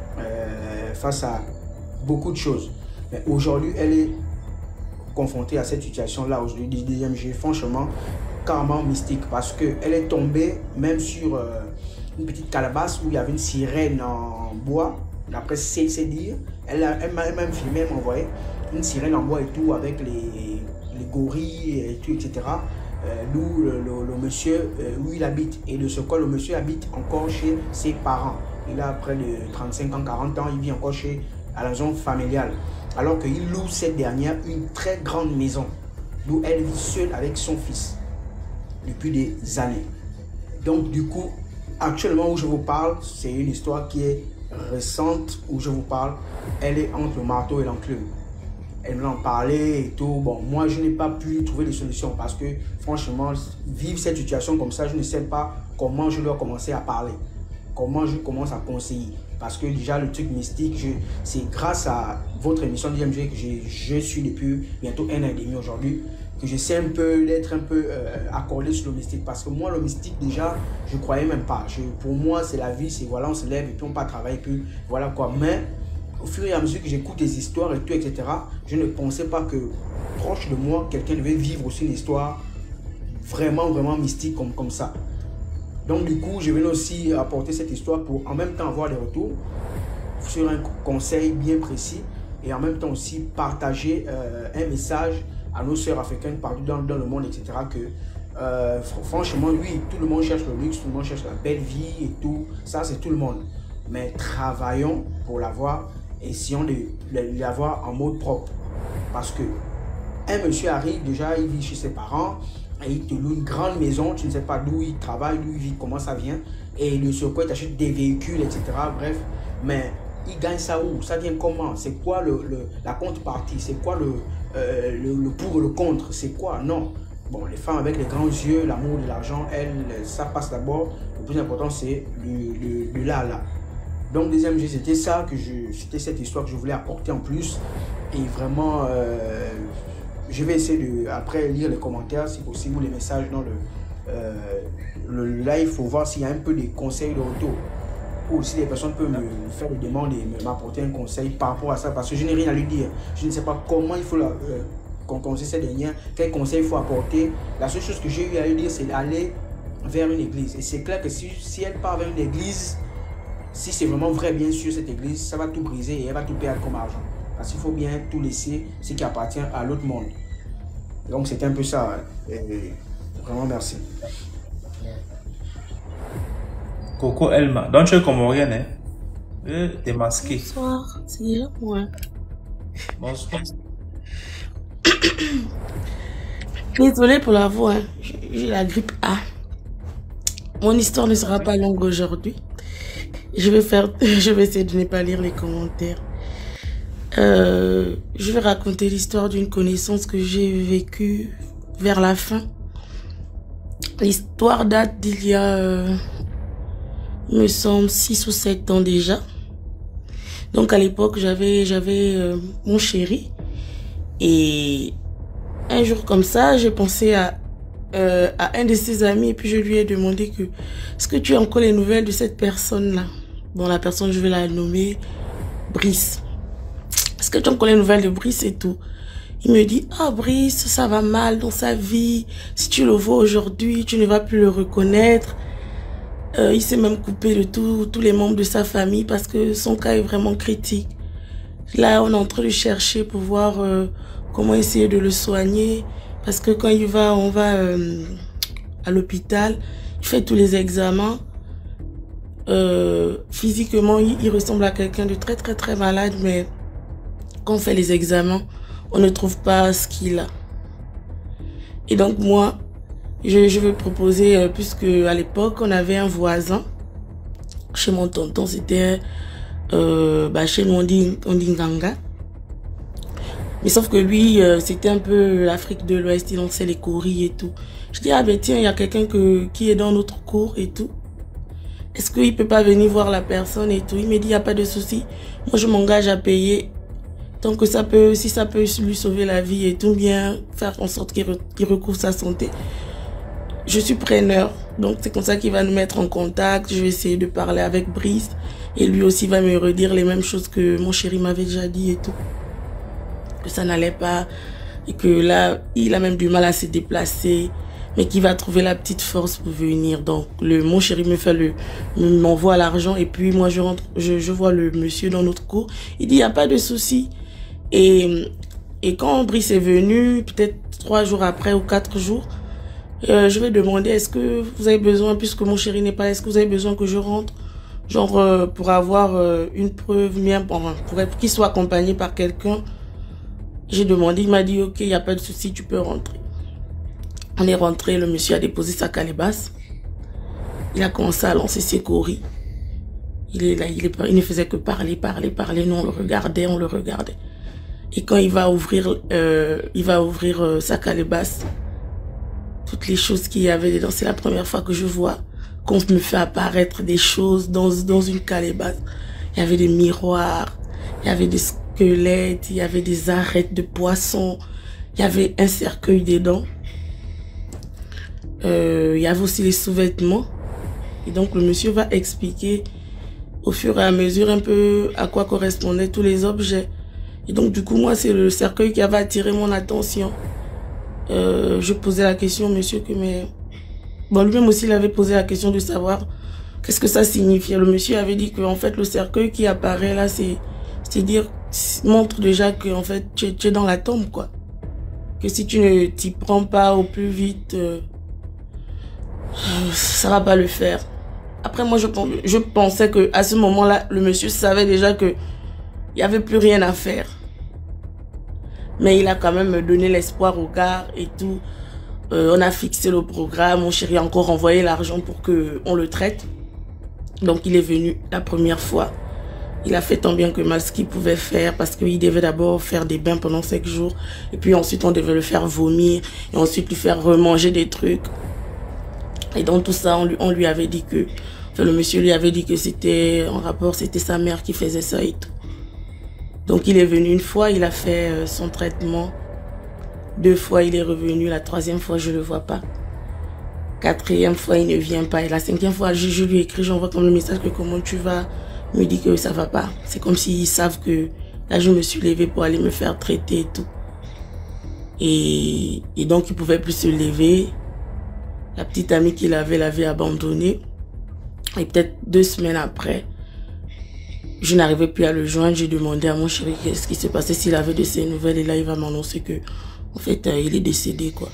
face à beaucoup de choses. Mais aujourd'hui, elle est confrontée à cette situation-là, aujourd'hui, du deuxième jet, franchement, carrément mystique, parce qu'elle est tombée même sur une petite calebasse où il y avait une sirène en bois, d'après c'est dire. Elle m'a même filmé, elle m'a envoyé une sirène en bois et tout, avec les gorilles et tout, etc. D'où le monsieur, où il habite, et de ce quoi le monsieur habite encore chez ses parents. Il a près de 35 ans, 40 ans, il vit encore à la maison familiale. Alors qu'il loue cette dernière une très grande maison, d'où elle vit seule avec son fils depuis des années. Donc du coup, actuellement où je vous parle, c'est une histoire qui est récente où je vous parle. Elle est entre le marteau et l'enclume. Elle m'a en parlé et tout. Bon, moi je n'ai pas pu trouver de solution parce que franchement, vivre cette situation comme ça, je ne sais pas comment je dois commencer à parler. Comment je commence à conseiller. Parce que déjà le truc mystique, c'est grâce à votre émission DMG que je suis depuis bientôt 1 an et demi aujourd'hui, que j'essaie un peu d'être un peu accordé sur le mystique. Parce que moi, le mystique, déjà, je ne croyais même pas. Pour moi, c'est la vie, c'est voilà, on se lève et puis on part travailler, puis voilà quoi. Mais au fur et à mesure que j'écoute des histoires et tout, etc., je ne pensais pas que proche de moi, quelqu'un devait vivre aussi une histoire vraiment, vraiment mystique comme ça. Donc du coup, je vais aussi apporter cette histoire pour en même temps avoir des retours sur un conseil bien précis et en même temps aussi partager un message à nos sœurs africaines partout dans le monde, etc. Que franchement, oui, tout le monde cherche le luxe, tout le monde cherche la belle vie et tout, ça c'est tout le monde. Mais travaillons pour l'avoir, essayons de l'avoir en mode propre. Parce que un monsieur arrive déjà, il vit chez ses parents, et il te loue une grande maison, tu ne sais pas d'où il travaille, d'où il vit, comment ça vient, et de ce quoi il t'achète des véhicules, etc. Bref, mais il gagne ça où? Ça vient comment? C'est quoi la contrepartie? C'est quoi le pour et le contre? C'est quoi? Non. Bon, les femmes avec les grands yeux, l'amour de l'argent, elles, ça passe d'abord. Le plus important, c'est le là. Donc, deuxième jeu, c'était ça, c'était cette histoire que je voulais apporter en plus. Et vraiment, je vais essayer de, après, lire les commentaires, si possible, ou les messages dans le live pour voir s'il y a un peu de conseils de retour. Ou si les personnes peuvent me faire des demandes et m'apporter un conseil par rapport à ça, parce que je n'ai rien à lui dire. Je ne sais pas comment il faut conseiller ces derniers, quel conseil il faut apporter. La seule chose que j'ai eu à lui dire, c'est d'aller vers une église. Et c'est clair que si elle part vers une église, si c'est vraiment vrai, bien sûr, cette église, ça va tout briser et elle va tout perdre comme argent. Parce qu'il faut bien tout laisser, ce qui appartient à l'autre monde. Donc c'était un peu ça. Et vraiment merci. Coco Elma. Donc tu es comorienne, hein? T'es masqué. Bonsoir, c'est déjà moi. Bonsoir. Désolée pour la voix, hein. J'ai la grippe A. Mon histoire ne sera pas longue aujourd'hui. Je vais essayer de ne pas lire les commentaires. Je vais raconter l'histoire d'une connaissance que j'ai vécue vers la fin. L'histoire date d'il y a, me semble, 6 ou 7 ans déjà. Donc à l'époque, j'avais mon chéri. Et un jour comme ça, j'ai pensé à un de ses amis et puis je lui ai demandé que est-ce que tu as encore les nouvelles de cette personne-là? Bon, la personne, je vais la nommer Brice. Est-ce que tu as encore les nouvelles de Brice et tout? Il me dit, ah Brice, ça va mal dans sa vie. Si tu le vois aujourd'hui, tu ne vas plus le reconnaître. Il s'est même coupé de tous les membres de sa famille parce que son cas est vraiment critique. Là, on est en train de chercher pour voir comment essayer de le soigner. Parce que quand on va à l'hôpital, il fait tous les examens. Physiquement, il ressemble à quelqu'un de très très très malade, mais quand on fait les examens, on ne trouve pas ce qu'il a. Et donc moi, je vais proposer, puisque à l'époque, on avait un voisin, chez mon tonton, c'était, chez nous on dit Nganga. Mais sauf que lui, c'était un peu l'Afrique de l'Ouest, il lançait les courriers et tout. Je dis, ah ben tiens, il y a quelqu'un qui est dans notre cours et tout. Est-ce qu'il peut pas venir voir la personne et tout? Il me dit, il n'y a pas de souci. Moi, je m'engage à payer. Tant que si ça peut lui sauver la vie et tout, bien faire en sorte qu'il recouvre sa santé. Je suis preneur. Donc, c'est comme ça qu'il va nous mettre en contact. Je vais essayer de parler avec Brice. Et lui aussi va me redire les mêmes choses que mon chéri m'avait déjà dit et tout. Que ça n'allait pas. Et que là, il a même du mal à se déplacer. Mais qu'il va trouver la petite force pour venir. Donc, mon chéri m'envoie l'argent. Et puis, moi, je rentre, je vois le monsieur dans notre cours. Il dit, il n'y a pas de souci. Et quand Brice est venu, peut-être 3 jours après ou 4 jours, je vais demander, est-ce que vous avez besoin, puisque mon chéri n'est pas là, est-ce que vous avez besoin que je rentre? Genre, pour avoir une preuve, pour qu'il soit accompagné par quelqu'un. J'ai demandé, il m'a dit, ok, il n'y a pas de souci, tu peux rentrer. On est rentré, le monsieur a déposé sa calebasse. Il a commencé à lancer ses courriers. Il est là, il ne faisait que parler. Nous, on le regardait. Et quand il va ouvrir sa calebasse, toutes les choses qu'il y avait dedans, c'est la première fois que je vois qu'on me fait apparaître des choses dans une calebasse. Il y avait des miroirs, il y avait des squelettes, il y avait des arêtes de poissons, il y avait un cercueil dedans. Il y avait aussi les sous-vêtements. Et donc le monsieur va expliquer au fur et à mesure un peu à quoi correspondaient tous les objets. Et donc du coup moi c'est le cercueil qui avait attiré mon attention. Je posais la question au monsieur lui-même aussi il avait posé la question de savoir qu'est-ce que ça signifiait. Le monsieur avait dit que en fait le cercueil qui apparaît là montre déjà que en fait tu es dans la tombe quoi. Que si tu ne t'y prends pas au plus vite, ça va pas le faire. Après moi je pensais que à ce moment-là le monsieur savait déjà que il y avait plus rien à faire. Mais il a quand même donné l'espoir au gars et tout. On a fixé le programme. Mon chéri a encore envoyé l'argent pour qu'on le traite. Donc il est venu la première fois. Il a fait tant bien que mal ce qu'il pouvait faire parce qu'il devait d'abord faire des bains pendant 5 jours. Et puis ensuite on devait le faire vomir. Et ensuite lui faire remanger des trucs. Et dans tout ça on lui avait dit que... Enfin, le monsieur lui avait dit que c'était en rapport, c'était sa mère qui faisait ça et tout. Donc il est venu une fois, il a fait son traitement. 2 fois, il est revenu. La 3e fois, je ne le vois pas. 4e fois, il ne vient pas. Et la 5e fois, je lui écris, j'envoie comme le message que comment tu vas. Il me dit que ça va pas. C'est comme s'ils savent que là, je me suis levée pour aller me faire traiter et tout. Et donc, il pouvait plus se lever. La petite amie qu'il avait l'avait abandonné. Et peut-être 2 semaines après, je n'arrivais plus à le joindre. J'ai demandé à mon chéri qu'est-ce qui se passait, s'il avait de ses nouvelles. Et là, il va m'annoncer que, en fait, il est décédé, quoi.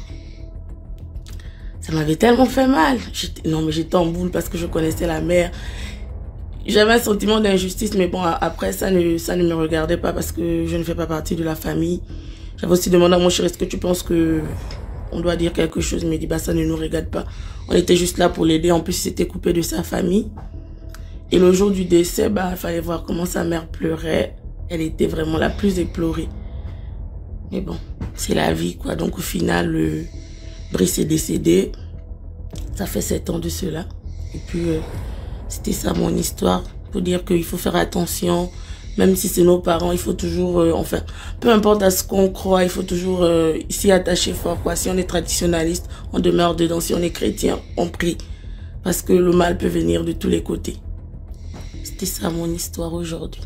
Ça m'avait tellement fait mal. Non, mais j'étais en boule parce que je connaissais la mère. J'avais un sentiment d'injustice, mais bon, après, ça ne me regardait pas parce que je ne fais pas partie de la famille. J'avais aussi demandé à mon chéri, est-ce que tu penses que on doit dire quelque chose? Il me dit, bah, ça ne nous regarde pas. On était juste là pour l'aider. En plus, il s'était coupé de sa famille. Et le jour du décès, bah, il fallait voir comment sa mère pleurait. Elle était vraiment la plus éplorée. Mais bon, c'est la vie, quoi. Donc, au final, Brice est décédé. Ça fait 7 ans de cela. Et puis, c'était ça mon histoire. Pour dire qu'il faut faire attention. Même si c'est nos parents, il faut toujours, enfin, peu importe à ce qu'on croit, il faut toujours s'y attacher fort, quoi. Si on est traditionnaliste, on demeure dedans. Si on est chrétien, on prie. Parce que le mal peut venir de tous les côtés. C'était ça mon histoire aujourd'hui.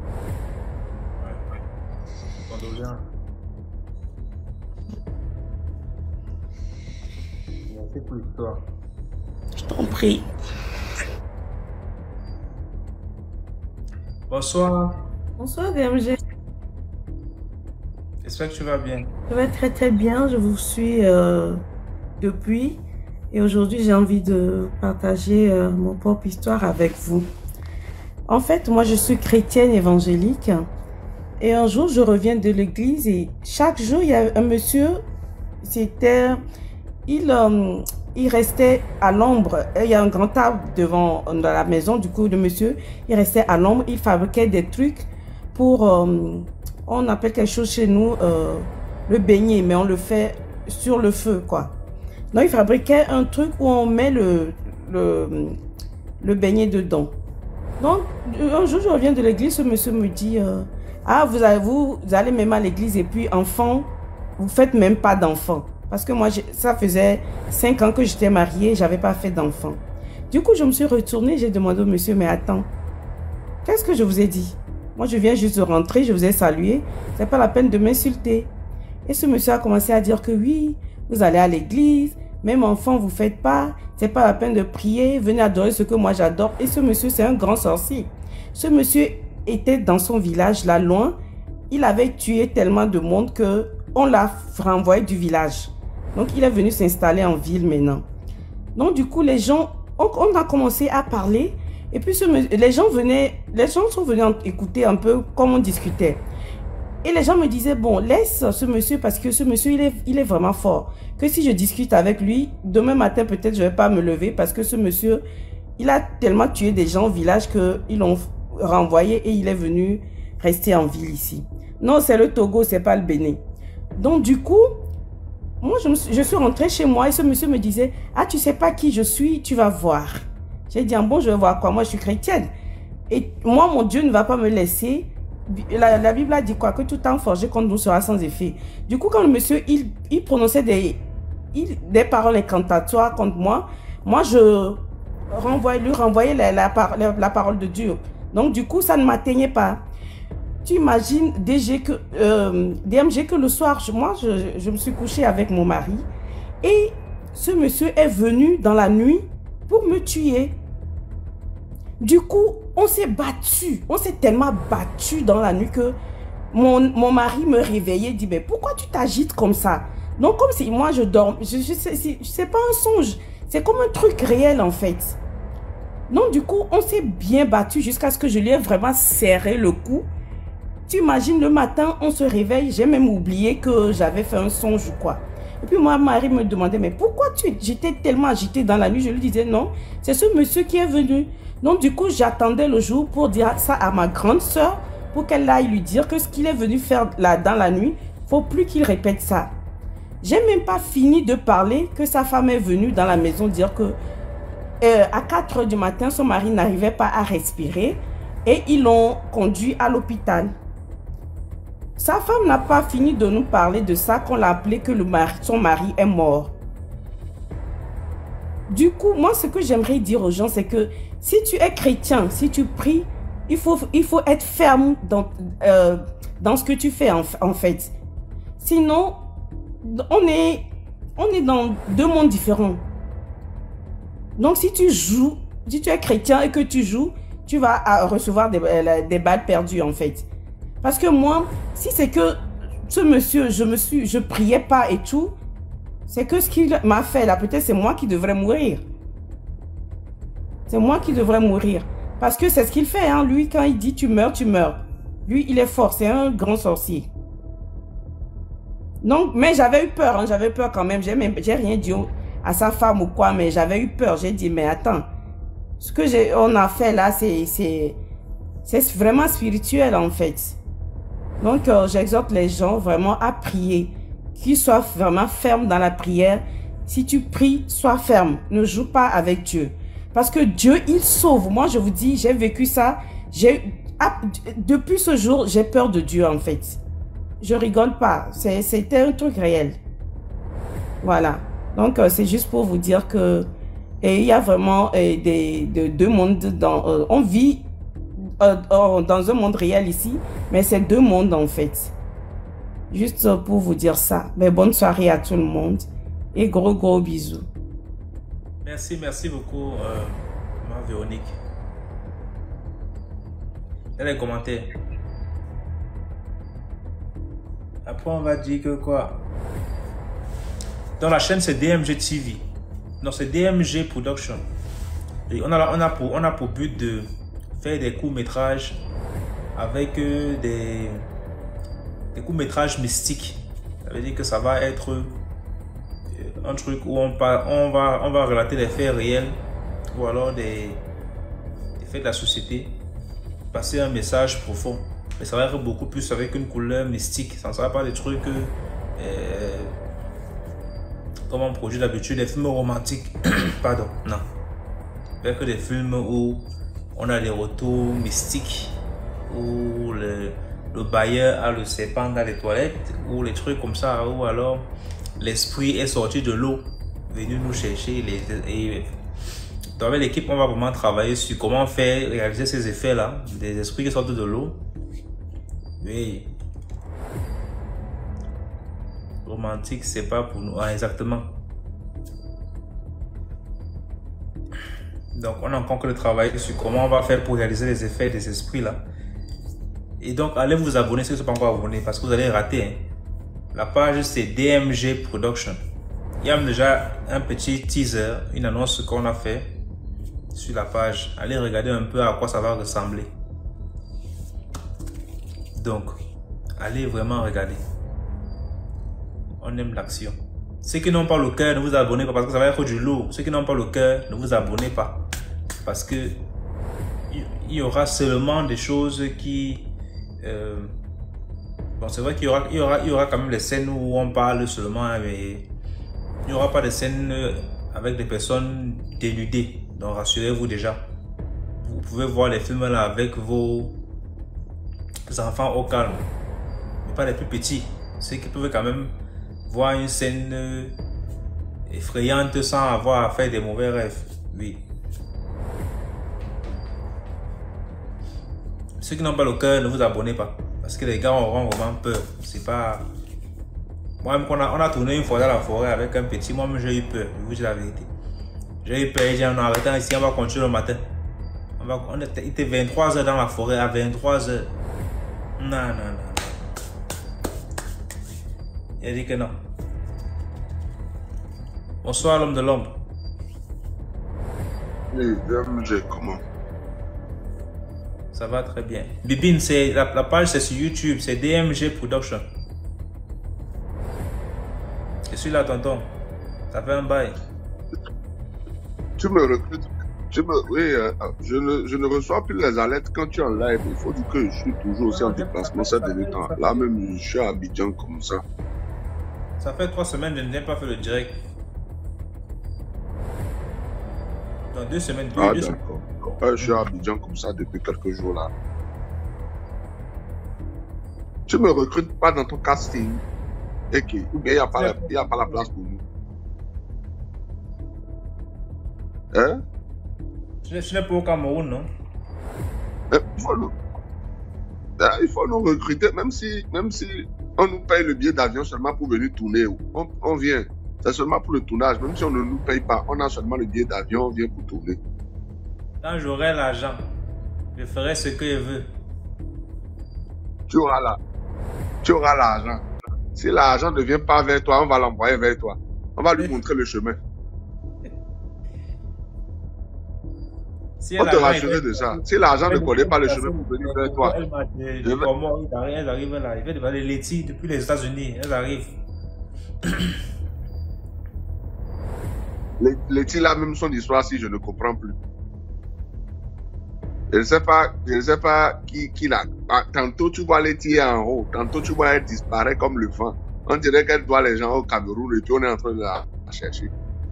Merci pour l'histoire. Je t'en prie. Bonsoir. Bonsoir DMG. J'espère que tu vas bien. Je vais très très bien, je vous suis depuis et aujourd'hui j'ai envie de partager mon propre histoire avec vous. En fait, moi je suis chrétienne évangélique et un jour je reviens de l'église et chaque jour il y a un monsieur, il restait à l'ombre. Il y a un grand arbre devant dans la maison. Du coup, le monsieur, il restait à l'ombre. Il fabriquait des trucs pour, on appelle quelque chose chez nous, le beignet, mais on le fait sur le feu, quoi. Donc, il fabriquait un truc où on met le beignet dedans. Donc, un jour, je reviens de l'église, ce monsieur me dit, ah, vous allez même à l'église et puis, enfant, vous faites même pas d'enfant. Parce que moi, ça faisait 5 ans que j'étais mariée, j'avais pas fait d'enfant. Du coup, je me suis retournée, j'ai demandé au monsieur, mais attends, qu'est-ce que je vous ai dit? Moi, je viens juste de rentrer, je vous ai salué, c'est pas la peine de m'insulter. Et ce monsieur a commencé à dire que oui, vous allez à l'église, même enfant, vous faites pas, c'est pas la peine de prier, venez adorer ce que moi j'adore. Et ce monsieur, c'est un grand sorcier. Ce monsieur était dans son village, là, loin, il avait tué tellement de monde que on l'a renvoyé du village. Donc, il est venu s'installer en ville maintenant. Donc, du coup, les gens, on a commencé à parler. Et puis, les gens sont venus écouter un peu comment on discutait. Et les gens me disaient, bon, laisse ce monsieur parce que ce monsieur, il est vraiment fort. Que si je discute avec lui, demain matin, peut-être, je ne vais pas me lever parce que ce monsieur, il a tellement tué des gens au village qu'ils l'ont renvoyé et il est venu rester en ville ici. Non, c'est le Togo, c'est pas le Bénin. Donc, du coup, moi, je suis rentrée chez moi et ce monsieur me disait, ah, tu sais pas qui je suis, tu vas voir. J'ai dit, ah, bon, je vais voir quoi? Moi, je suis chrétienne. Et moi, mon Dieu ne va pas me laisser. La Bible a dit quoi? Que tout temps forgé contre nous sera sans effet. Du coup, quand le monsieur, il prononçait des paroles incantatoires contre moi, moi, je lui renvoyais la parole de Dieu. Donc, du coup, ça ne m'atteignait pas. Tu imagines, DMG, que le soir, moi, je me suis couchée avec mon mari et ce monsieur est venu dans la nuit pour me tuer. Du coup, on s'est battu. On s'est tellement battu dans la nuit que mon mari me réveillait, dit, mais pourquoi tu t'agites comme ça? Donc, comme si moi, je dors. C'est pas un songe. C'est comme un truc réel, en fait. Donc, du coup, on s'est bien battu jusqu'à ce que je lui ai vraiment serré le cou. Tu imagines, le matin, on se réveille. J'ai même oublié que j'avais fait un songe ou quoi. Et puis, moi, Marie me demandait, mais pourquoi j'étais tellement agitée dans la nuit? Je lui disais, non, c'est ce monsieur qui est venu. Donc, du coup, j'attendais le jour pour dire ça à ma grande soeur, pour qu'elle aille lui dire que ce qu'il est venu faire là dans la nuit, il ne faut plus qu'il répète ça. J'ai même pas fini de parler que sa femme est venue dans la maison dire que à 4 h du matin, son mari n'arrivait pas à respirer et ils l'ont conduit à l'hôpital. Sa femme n'a pas fini de nous parler de ça qu'on l'a appelé que son mari est mort. Du coup, moi, ce que j'aimerais dire aux gens, c'est que si tu es chrétien, si tu pries, il faut être ferme dans ce que tu fais en fait. Sinon, on est dans deux mondes différents. Donc, si tu joues, si tu es chrétien et que tu joues, tu vas recevoir des balles perdues en fait. Parce que moi, si c'est que ce monsieur, je priais pas et tout, c'est que ce qu'il m'a fait là, peut-être c'est moi qui devrais mourir. C'est moi qui devrais mourir. Parce que c'est ce qu'il fait, hein. Lui, quand il dit tu meurs, tu meurs. Lui, il est fort, c'est un grand sorcier. Donc, mais j'avais eu peur, hein, j'avais peur quand même. J'ai rien dit à sa femme ou quoi, mais j'avais eu peur. J'ai dit, mais attends, ce que on a fait là, c'est vraiment spirituel en fait. Donc, j'exhorte les gens vraiment à prier, qu'ils soient vraiment fermes dans la prière. Si tu pries, sois ferme, ne joue pas avec Dieu. Parce que Dieu, il sauve. Moi, je vous dis, j'ai vécu ça. Depuis ce jour, j'ai peur de Dieu en fait. Je rigole pas, c'était un truc réel. Voilà. Donc, c'est juste pour vous dire que il y a vraiment deux mondes. On vit dans un monde réel ici, mais c'est deux mondes en fait. Juste pour vous dire ça. Mais bonne soirée à tout le monde et gros bisous. Merci beaucoup, Véronique. Dans les commentaires. Après, on va dire que quoi? Dans la chaîne, c'est DMG TV. Non, c'est DMG Production. Et on a pour but de faire des courts-métrages avec des courts-métrages mystiques. Ça veut dire que ça va être un truc où on va relater des faits réels ou alors des faits de la société, passer un message profond. Mais ça va être beaucoup plus avec une couleur mystique. Ça ne sera pas des trucs comme on produit d'habitude, des films romantiques. Pardon, non. Avec des films où on a des retours mystiques, où le bailleur a le serpent dans les toilettes, ou les trucs comme ça, ou alors l'esprit est sorti de l'eau, venu nous chercher. Donc avec l'équipe, on va vraiment travailler sur comment faire réaliser ces effets-là, des esprits qui sortent de l'eau. Oui. Romantique, c'est pas pour nous. Ah, exactement. Donc, on a encore que le travail sur comment on va faire pour réaliser les effets des esprits là. Et donc, allez vous abonner si vous n'êtes pas encore abonné parce que vous allez rater. Hein. La page, c'est DMG Production. Il y a déjà un petit teaser, une annonce qu'on a fait sur la page. Allez regarder un peu à quoi ça va ressembler. Donc, allez vraiment regarder. On aime l'action. Ceux qui n'ont pas le cœur, ne vous abonnez pas parce que ça va être du lourd. Ceux qui n'ont pas le cœur, ne vous abonnez pas. Parce que il y aura seulement des choses qui... bon, c'est vrai qu'il y aura quand même les scènes où on parle seulement, mais il n'y aura pas de scènes avec des personnes dénudées. Donc rassurez-vous déjà. Vous pouvez voir les films là avec vos enfants au calme. Mais pas les plus petits. Ceux qui peuvent quand même voir une scène effrayante sans avoir à faire des mauvais rêves. Oui. Ceux qui n'ont pas le cœur, ne vous abonnez pas. Parce que les gars auront vraiment peur. C'est pas... Moi-même, on a tourné une fois dans la forêt avec un petit. Moi-même, j'ai eu peur. Je vous dis la vérité. J'ai eu peur. J'ai dit, on arrête ici, on va continuer le matin. Il était 23 h dans la forêt, à 23 h. Non. Il a dit que non. Bonsoir, l'homme de l'ombre. Oui, DMG, comment? Ça va très bien. Bibine, la page c'est sur YouTube, c'est DMG Production. Je suis là, tonton. Ça fait un bail. Tu me recrutes. Oui, je ne reçois plus les alertes quand tu es en live. Il faut dire que je suis toujours aussi en déplacement ces derniers temps. Là même, je suis à Abidjan comme ça. Ça fait 3 semaines que je n'ai pas fait le direct. Dans 2 semaines. Ah d'accord. Je suis à Abidjan comme ça depuis quelques jours là. Tu me recrutes pas dans ton casting. Ok. Ou bien il n'y a pas la place pour nous. Hein? Tu n'es pas au Cameroun, non? Il faut nous recruter, même si on nous paye le billet d'avion seulement pour venir tourner. On vient. C'est seulement pour le tournage. Même si on ne nous paye pas, on a seulement le billet d'avion, on vient pour tourner. Quand j'aurai l'argent, je ferai ce que je veux. Tu auras l'argent. Si l'argent ne vient pas vers toi, on va l'envoyer vers toi. On va lui montrer le chemin. Si on te rassurer de ça. Si l'argent ne connaît pas le chemin pour venir vers toi. Elles arrivent là. Il fait de Letty depuis les États-Unis. Elles arrivent. Letty, là, même son histoire, si je ne comprends plus. Je ne sais pas qui l'a. Tantôt, tu vois Letty en haut. Tantôt, tu vois elle disparaît comme le vent. On dirait qu'elle doit les gens au Cameroun et puis on est en train de la chercher.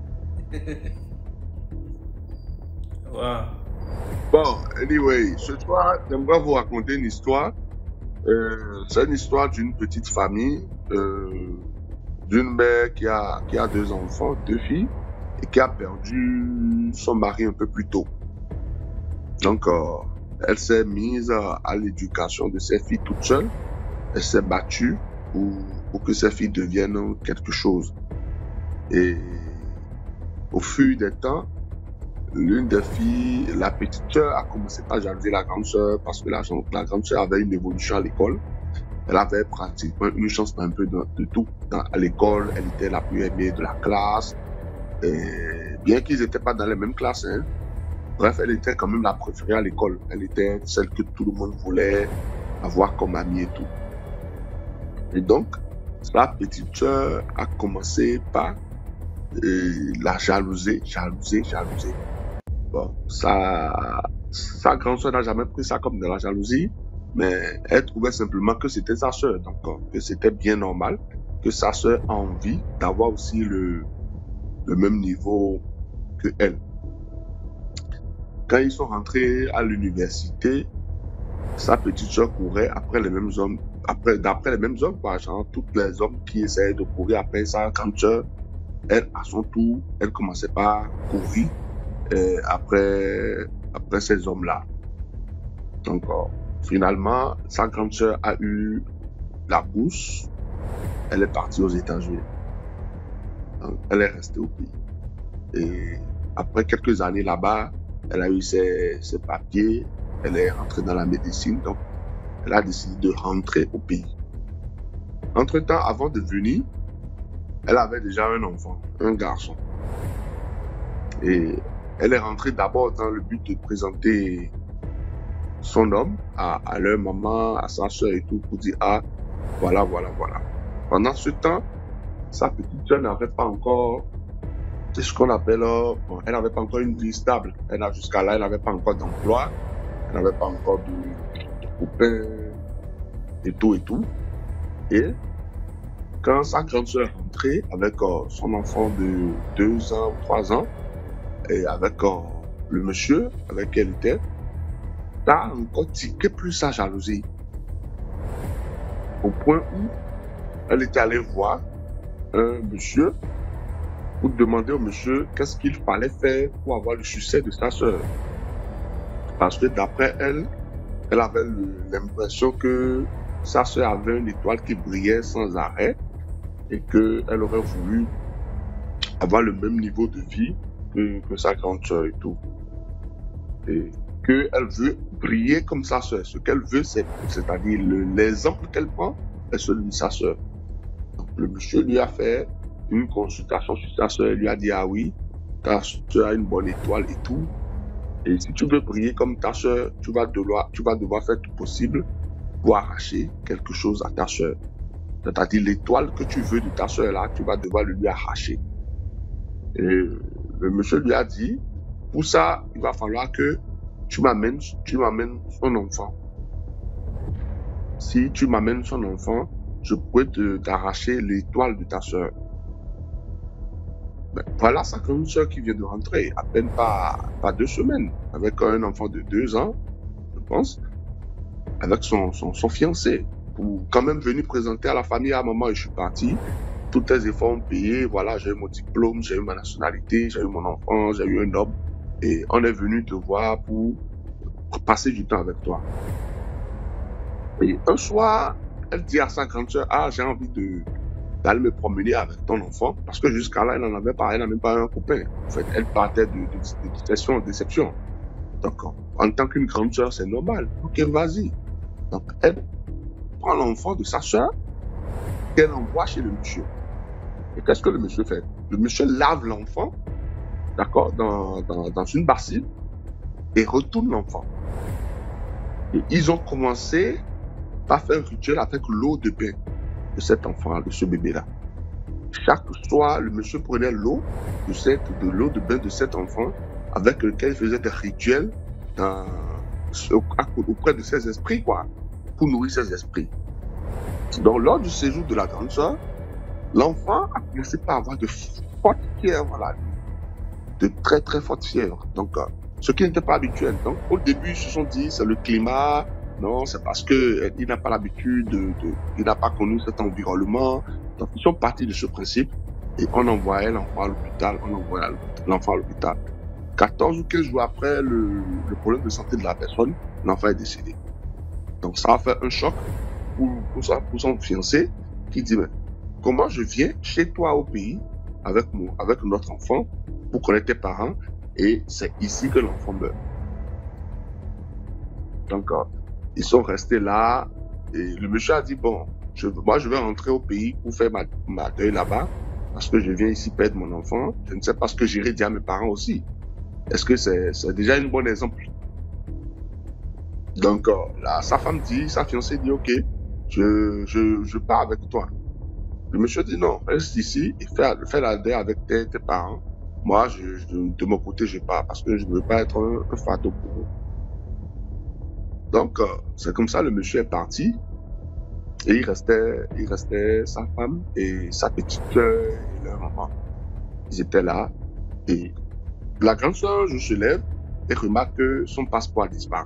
Wow. Bon, anyway, ce soir, j'aimerais vous raconter une histoire. C'est une histoire d'une petite famille, d'une mère qui a 2 enfants, 2 filles, et qui a perdu son mari un peu plus tôt. Donc, elle s'est mise à l'éducation de ses filles toute seule. Elle s'est battue pour que ses filles deviennent quelque chose. Et au fur des temps, l'une des filles, la petite sœur, a commencé à jalouser la grande sœur parce que la grande sœur avait une évolution à l'école. Elle avait pratiquement une chance un peu de tout. À l'école, elle était la plus aimée de la classe. Et bien qu'ils n'étaient pas dans les mêmes classes, hein. Bref, elle était quand même la préférée à l'école. Elle était celle que tout le monde voulait avoir comme amie et tout. Et donc, sa petite sœur a commencé par la jalouser. Bon, sa grande sœur n'a jamais pris ça comme de la jalousie, mais elle trouvait simplement que c'était sa sœur, donc que c'était bien normal que sa sœur a envie d'avoir aussi le même niveau que elle. Quand ils sont rentrés à l'université, sa petite sœur courait après les mêmes hommes, d'après les mêmes hommes, quoi, genre tous les hommes qui essayaient de courir après sa grande sœur. Elle, à son tour, elle commençait par courir après ces hommes-là. Donc, finalement, sa grande sœur a eu la bourse. Elle est partie aux États-Unis. Donc, elle est restée au pays. Et après quelques années là-bas, elle a eu ses papiers. Elle est rentrée dans la médecine. Donc, elle a décidé de rentrer au pays. Entre-temps, avant de venir, elle avait déjà un enfant, un garçon. Et elle est rentrée d'abord dans le but de présenter son homme à leur maman, à sa soeur et tout, pour dire, ah, voilà. Pendant ce temps, sa petite soeur n'avait pas encore, c'est ce qu'on appelle, elle n'avait pas encore une vie stable. Jusqu'à là, elle n'avait pas encore d'emploi, elle n'avait pas encore de copains et tout. Et quand sa grande sœur est rentrée avec son enfant de 2 ans ou 3 ans, et avec le monsieur avec qui elle était, ça a encore tiqué plus sa jalousie. Au point où elle était allée voir un monsieur pour demander au monsieur qu'est-ce qu'il fallait faire pour avoir le succès de sa sœur. Parce que d'après elle, elle avait l'impression que sa sœur avait une étoile qui brillait sans arrêt et qu'elle aurait voulu avoir le même niveau de vie que sa grande sœur et tout. Et qu'elle veut briller comme sa sœur. Ce qu'elle veut, c'est-à-dire l'exemple qu'elle prend est celui de sa sœur. Donc le monsieur lui a fait une consultation sur sa sœur. Il lui a dit, ah oui, ta sœur a une bonne étoile et tout. Et si tu veux briller comme ta sœur, tu vas devoir faire tout possible pour arracher quelque chose à ta sœur. C'est-à-dire l'étoile que tu veux de ta sœur là, tu vas devoir le lui arracher. Et le monsieur lui a dit, pour ça, il va falloir que tu m'amènes son enfant. Si tu m'amènes son enfant, je pourrais t'arracher l'étoile de ta sœur. Ben, voilà sa grande sœur qui vient de rentrer, à peine pas 2 semaines, avec un enfant de 2 ans, je pense, avec son fiancé, pour quand même venu présenter à la famille à maman et je suis parti. Tous tes efforts ont payé. Voilà, j'ai eu mon diplôme, j'ai eu ma nationalité, j'ai eu mon enfant, j'ai eu un homme. Et on est venu te voir pour passer du temps avec toi. Et un soir, elle dit à sa grande sœur, ah, j'ai envie d'aller me promener avec ton enfant. Parce que jusqu'à là, elle n'en avait pas, elle n'a même pas un copain. En fait, elle partait de déception en déception. Donc, en tant qu'une grande sœur, c'est normal. Ok, vas-y. Donc, elle prend l'enfant de sa sœur, qu'elle envoie chez le monsieur. Et qu'est-ce que le monsieur fait? Le monsieur lave l'enfant, d'accord, dans une bassine et retourne l'enfant. Et ils ont commencé à faire un rituel avec l'eau de bain de cet enfant, de ce bébé-là. Chaque soir, le monsieur prenait l'eau de l'eau de bain de cet enfant avec lequel il faisait des rituels auprès de ses esprits, quoi, pour nourrir ses esprits. Donc, lors du séjour de la grande sœur, l'enfant a commencé par avoir de fortes fièvres, voilà, de très très fortes fièvres. Donc, ce qui n'était pas habituel. Donc, au début, ils se sont dit, c'est le climat. Non, c'est parce que il n'a pas l'habitude il n'a pas connu cet environnement. Donc, ils sont partis de ce principe et on envoyait l'enfant à l'hôpital. 14 ou 15 jours après le problème de santé de la personne, l'enfant est décédé. Donc, ça a fait un choc pour son fiancé qui dit, mais comment je viens chez toi au pays avec notre enfant pour connaître tes parents et c'est ici que l'enfant meurt. Donc, ils sont restés là et le monsieur a dit, bon, moi je vais rentrer au pays pour faire ma deuil là-bas parce que je viens ici perdre mon enfant. Je ne sais pas ce que j'irai dire à mes parents aussi. Est-ce que c'est déjà un bon exemple? Donc, là, sa fiancée dit, ok, je pars avec toi. Le monsieur dit non, reste ici et fais la deuil avec tes parents. Moi, de mon côté, je pars parce que je ne veux pas être un fardeau pour eux. Donc, c'est comme ça, le monsieur est parti et il restait sa femme et sa petite sœur et leur maman. Ils étaient là et la grande sœur se lève et remarque que son passeport a disparu.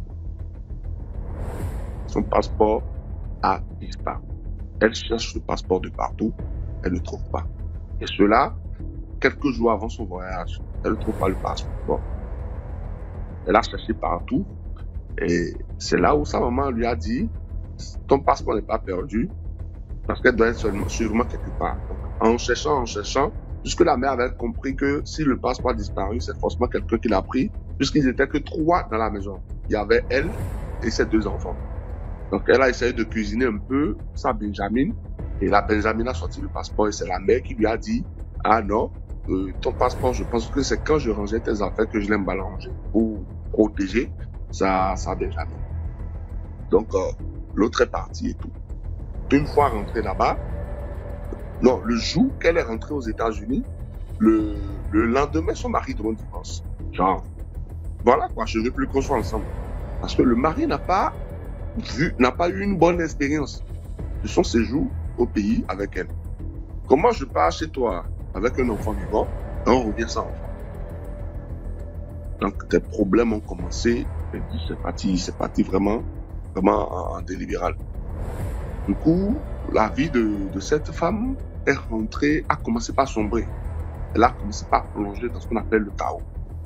Son passeport a disparu. Elle cherche le passeport de partout, elle ne trouve pas. Et cela, quelques jours avant son voyage, elle ne trouve pas le passeport. Elle a cherché partout et c'est là où sa maman lui a dit, ton passeport n'est pas perdu parce qu'elle doit être sûrement quelque part. Donc, en cherchant, jusque la mère avait compris que si le passeport a disparu, c'est forcément quelqu'un qui l'a pris, puisqu'ils n'étaient que 3 dans la maison. Il y avait elle et ses 2 enfants. Donc, elle a essayé de cuisiner un peu sa Benjamin. Et la Benjamin a sorti le passeport et c'est la mère qui lui a dit, ah non, ton passeport, je pense que c'est quand je rangeais tes affaires que je l'aime balancer pour protéger sa Benjamin. Donc, l'autre est parti et tout. Une fois rentrée là-bas, non, le jour qu'elle est rentrée aux États-Unis, le lendemain, son mari demande divorce. Genre, voilà quoi, je ne veux plus qu'on soit ensemble. Parce que le mari n'a pas eu une bonne expérience de son séjour au pays avec elle. Comment je pars chez toi avec un enfant vivant et on revient sans enfant? Donc, des problèmes ont commencé et puis c'est parti vraiment en délibéral. Du coup, la vie de cette femme a commencé par sombrer. Elle a commencé par plonger dans ce qu'on appelle le chaos.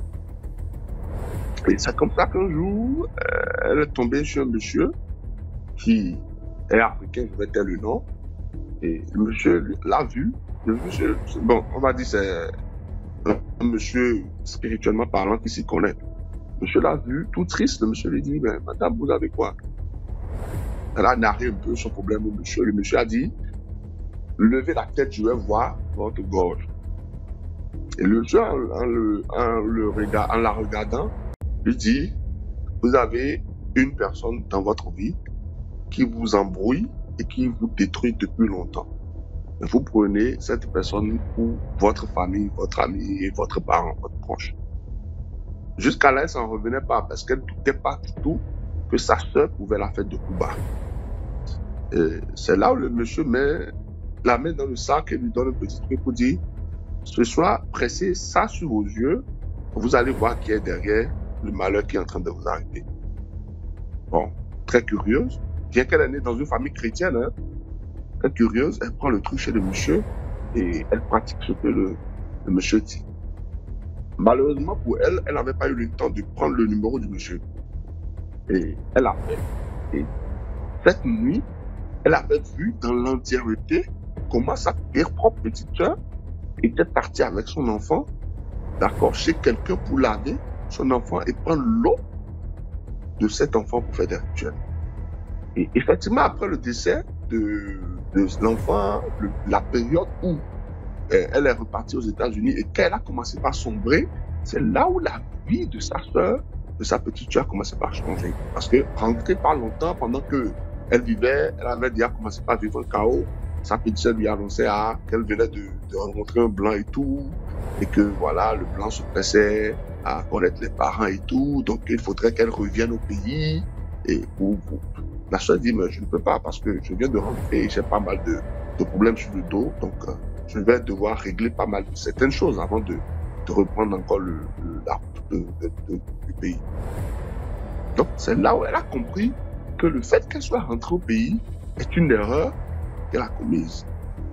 Et c'est comme ça qu'un jour, elle est tombée sur un monsieur qui est africain, je vais taire le nom. Et le monsieur l'a vu. Le monsieur, bon, on va dire c'est un monsieur spirituellement parlant qui s'y connaît. Le monsieur l'a vu, tout triste. Le monsieur lui dit, mais madame, vous avez quoi? Elle a narré un peu son problème au monsieur. Le monsieur a dit, levez la tête, je vais voir votre gorge. Et le monsieur, en la regardant, lui dit, vous avez une personne dans votre vie qui vous embrouille et qui vous détruit depuis longtemps. Et vous prenez cette personne pour votre famille, votre ami et votre parent, votre proche. Jusqu'à là, elle s'en revenait pas parce qu'elle ne doutait pas du tout que sa sœur pouvait la faire de coups bas. C'est là où le monsieur met la main dans le sac et lui donne un petit truc pour dire, ce soir, pressez ça sur vos yeux, vous allez voir qui est derrière le malheur qui est en train de vous arriver. Bon, très curieuse, bien qu'elle est née dans une famille chrétienne, hein, elle est curieuse, elle prend le truc chez le monsieur et elle pratique ce que le monsieur dit. Malheureusement pour elle, elle n'avait pas eu le temps de prendre le numéro du monsieur. Et elle a fait. Et cette nuit, elle avait vu dans l'entièreté comment sa propre petite soeur était partie avec son enfant, d'accord, chez quelqu'un pour laver son enfant et prendre l'eau de cet enfant pour faire des rituels. Et effectivement, après le décès de l'enfant, la période où elle est repartie aux États-Unis et qu'elle a commencé par sombrer, c'est là où la vie de sa soeur, de sa petite soeur, a commencé par changer. Parce que rentrée pas longtemps, pendant que elle vivait, elle avait déjà commencé par vivre un chaos. Sa petite soeur lui annonçait qu'elle venait de rencontrer un blanc et tout, et que voilà, le blanc se pressait à connaître les parents et tout, donc il faudrait qu'elle revienne au pays. Et la soeur dit, mais je ne peux pas parce que je viens de rentrer et j'ai pas mal de problèmes sur le dos, donc je vais devoir régler pas mal de certaines choses avant de reprendre encore la route du pays. Donc c'est là où elle a compris que le fait qu'elle soit rentrée au pays est une erreur qu'elle a commise.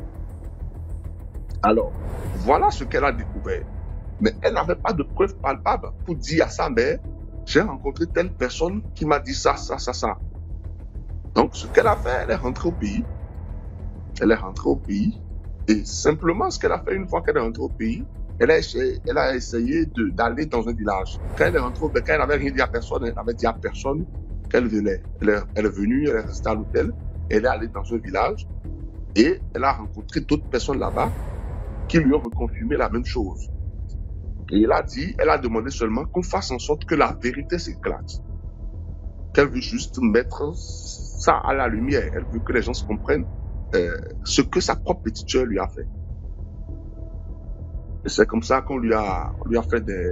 Alors, voilà ce qu'elle a découvert. Mais elle n'avait pas de preuves palpables pour dire à sa mère, j'ai rencontré telle personne qui m'a dit ça. Donc, ce qu'elle a fait, elle est rentrée au pays. Elle est rentrée au pays. Et simplement, ce qu'elle a fait une fois qu'elle est rentrée au pays, elle a essayé d'aller dans un village. Quand elle est rentrée au pays, elle n'avait rien dit à personne, elle n'avait dit à personne qu'elle venait. Elle est venue, elle est restée à l'hôtel, elle est allée dans un village et elle a rencontré d'autres personnes là-bas qui lui ont reconfirmé la même chose. Et elle a demandé seulement qu'on fasse en sorte que la vérité s'éclate. Qu'elle veut juste mettre ça à la lumière. Elle veut que les gens se comprennent ce que sa propre petite sœur lui a fait. Et c'est comme ça qu'on lui a fait des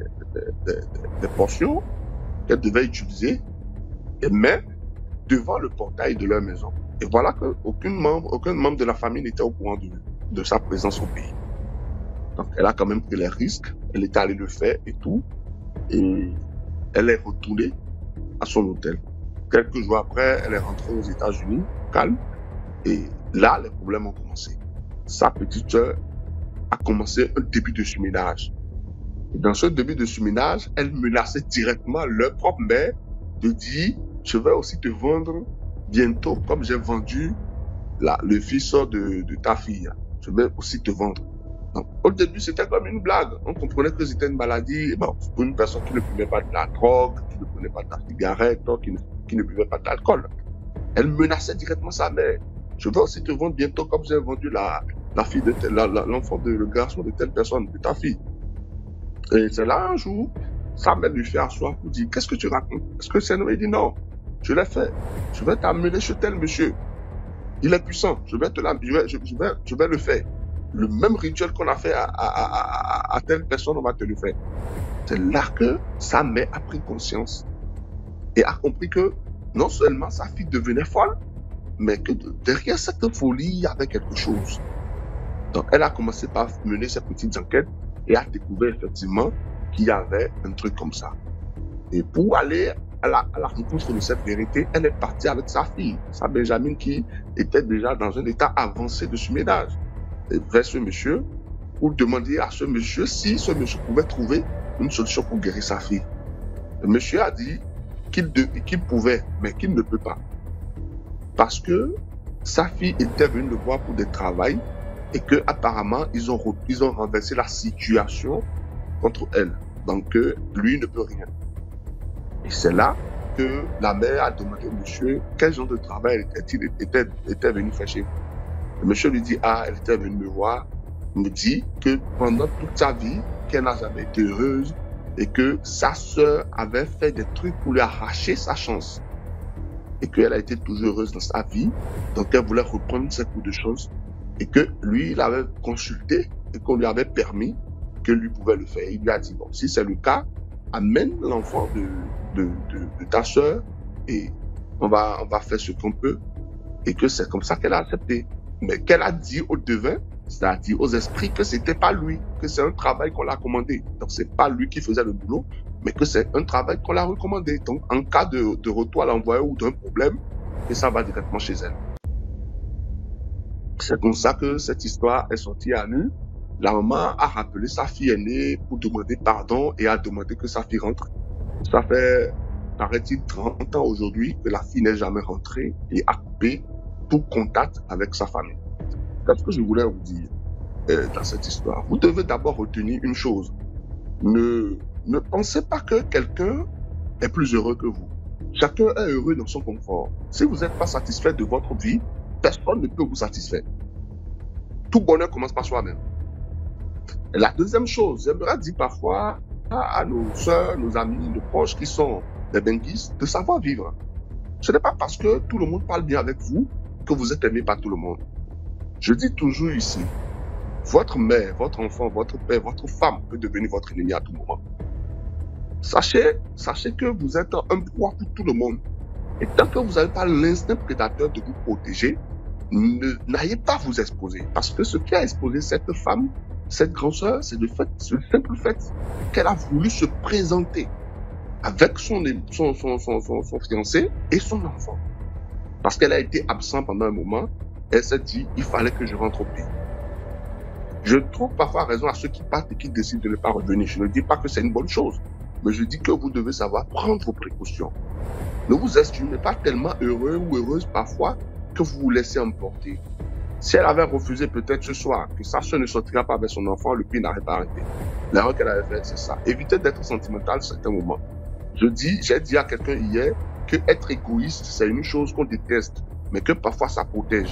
portions qu'elle devait utiliser et mettre devant le portail de leur maison. Et voilà qu'aucun membre de la famille n'était au courant de sa présence au pays. Donc elle a quand même pris les risques, elle est allée le faire et tout, et elle est retournée à son hôtel. Quelques jours après, elle est rentrée aux États-Unis, calme, et là, les problèmes ont commencé. Sa petite sœur a commencé un début de surménage. Et dans ce début de surménage, elle menaçait directement leur propre mère de dire, je vais aussi te vendre bientôt, comme j'ai vendu le fils de ta fille. Je vais aussi te vendre. Donc, au début, c'était comme une blague. On comprenait que c'était une maladie. Bon, pour une personne qui ne buvait pas de la drogue, qui ne prenait pas de la cigarette, qui ne buvait pas de l'alcool. Elle menaçait directement sa mère. Je vais aussi te vendre bientôt comme j'ai vendu la fille de l'enfant le garçon de telle personne, de ta fille. Et c'est là un jour, sa mère lui fait asseoir pour dire, qu'est-ce que tu racontes? Est-ce que c'est nous? Il dit non, je l'ai fait. Je vais t'amener chez tel monsieur. Il est puissant. Je vais le faire. Le même rituel qu'on a fait à telle personne, on va te le faire. C'est là que sa mère a pris conscience et a compris que non seulement sa fille devenait folle, mais que derrière cette folie, il y avait quelque chose. Donc, elle a commencé par mener ses petites enquêtes et a découvert effectivement qu'il y avait un truc comme ça. Et pour aller à la rencontre de cette vérité, elle est partie avec sa fille, sa Benjamin, qui était déjà dans un état avancé de surménage, vers ce monsieur, pour demander à ce monsieur si ce monsieur pouvait trouver une solution pour guérir sa fille. Le monsieur a dit qu'il pouvait, mais qu'il ne peut pas. Parce que sa fille était venue le voir pour des travaux et que apparemment ils ont renversé la situation contre elle. Donc lui ne peut rien. Et c'est là que la mère a demandé au monsieur quel genre de travail était venu faire chez vous. Le monsieur lui dit, elle était venue me voir, me dit que pendant toute sa vie, qu'elle n'a jamais été heureuse et que sa sœur avait fait des trucs pour lui arracher sa chance. Et qu'elle a été toujours heureuse dans sa vie, donc elle voulait reprendre ses coups de chance et que lui, il avait consulté et qu'on lui avait permis que lui pouvait le faire. Il lui a dit, bon, si c'est le cas, amène l'enfant de ta sœur et on va faire ce qu'on peut. Et que c'est comme ça qu'elle a accepté. Mais qu'elle a dit aux devins, c'est-à-dire aux esprits, que c'était pas lui, que c'est un travail qu'on l'a commandé. Donc c'est pas lui qui faisait le boulot, mais que c'est un travail qu'on l'a recommandé. Donc en cas de retour à l'envoyeur ou d'un problème, et ça va directement chez elle. C'est comme ça que cette histoire est sortie à nu. La maman a rappelé sa fille aînée pour demander pardon et a demandé que sa fille rentre. Ça fait, paraît-il, 30 ans aujourd'hui que la fille n'est jamais rentrée et a coupé tout contact avec sa famille. C'est ce que je voulais vous dire dans cette histoire. Vous devez d'abord retenir une chose. Ne pensez pas que quelqu'un est plus heureux que vous. Chacun est heureux dans son confort. Si vous n'êtes pas satisfait de votre vie, personne ne peut vous satisfaire. Tout bonheur commence par soi-même. Et la deuxième chose, j'aimerais dire parfois à nos soeurs, nos amis, nos proches qui sont des benguistes, de savoir vivre. Ce n'est pas parce que tout le monde parle bien avec vous que vous êtes aimé par tout le monde. Je dis toujours ici, votre mère, votre enfant, votre père, votre femme peut devenir votre ennemi à tout moment. Sachez que vous êtes un proie pour tout le monde. Et tant que vous n'avez pas l'instinct prédateur de vous protéger, n'ayez pas à vous exposer. Parce que ce qui a exposé cette femme, cette grande sœur, c'est le simple fait qu'elle a voulu se présenter avec son fiancé et son enfant. Parce qu'elle a été absente pendant un moment, elle s'est dit, il fallait que je rentre au pays. Je trouve parfois raison à ceux qui partent et qui décident de ne pas revenir. Je ne dis pas que c'est une bonne chose, mais je dis que vous devez savoir prendre vos précautions. Ne vous estimez pas tellement heureux ou heureuse parfois que vous vous laissez emporter. Si elle avait refusé peut-être ce soir que sa soeur ne sortira pas avec son enfant, le pays n'aurait pas arrêté. L'erreur qu'elle avait faite, c'est ça. Évitez d'être sentimental à certains moments. J'ai dit à quelqu'un hier que être égoïste, c'est une chose qu'on déteste, mais que parfois ça protège.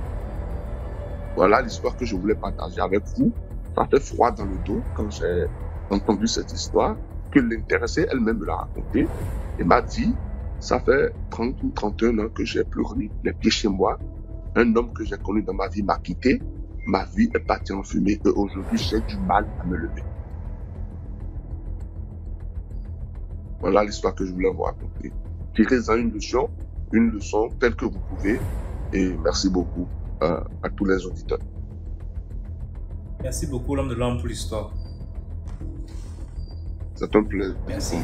Voilà l'histoire que je voulais partager avec vous. Ça fait froid dans le dos quand j'ai entendu cette histoire, que l'intéressée elle-même me l'a racontée et m'a dit, ça fait 30 ou 31 ans que j'ai pleuré les pieds chez moi. Un homme que j'ai connu dans ma vie m'a quitté. Ma vie est partie en fumée et aujourd'hui j'ai du mal à me lever. Voilà l'histoire que je voulais vous raconter. Tirez-en une leçon telle que vous pouvez. Et merci beaucoup à tous les auditeurs. Merci beaucoup l'homme de l'homme pour l'histoire. C'est un plaisir. Merci.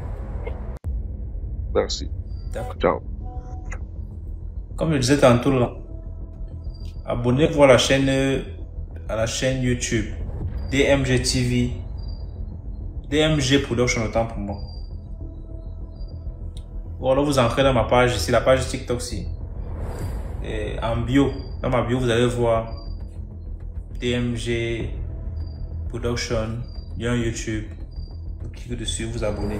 Merci. D'accord. Ciao. Comme je disais tantôt là, abonnez-vous à la chaîne YouTube DMG TV, DMG Production autant pour moi. Ou alors vous entrez dans ma page ici, la page TikTok aussi. Et en bio, dans ma bio, vous allez voir DMG Production, il y a un YouTube. Vous cliquez dessus, vous abonnez.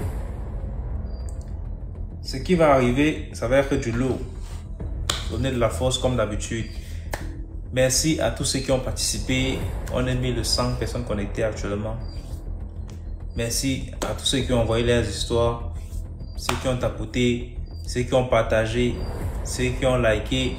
Ce qui va arriver, ça va être du lourd. Donnez de la force comme d'habitude. Merci à tous ceux qui ont participé. On est 1100 personnes connectées actuellement. Merci à tous ceux qui ont envoyé leurs histoires, ceux qui ont tapoté, ceux qui ont partagé, ceux qui ont liké,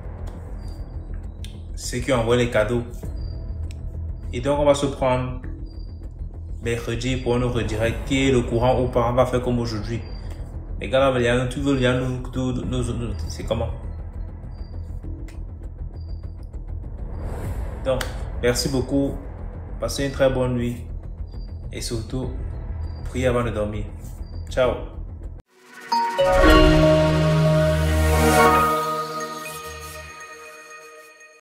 ceux qui ont envoyé les cadeaux. Et donc on va se prendre mercredi pour nous redirect qui est le courant ou pas. On va faire comme aujourd'hui. Les gars là, tu veux nous c'est comment? Donc, merci beaucoup. Passez une très bonne nuit. Et surtout, priez avant de dormir. Ciao.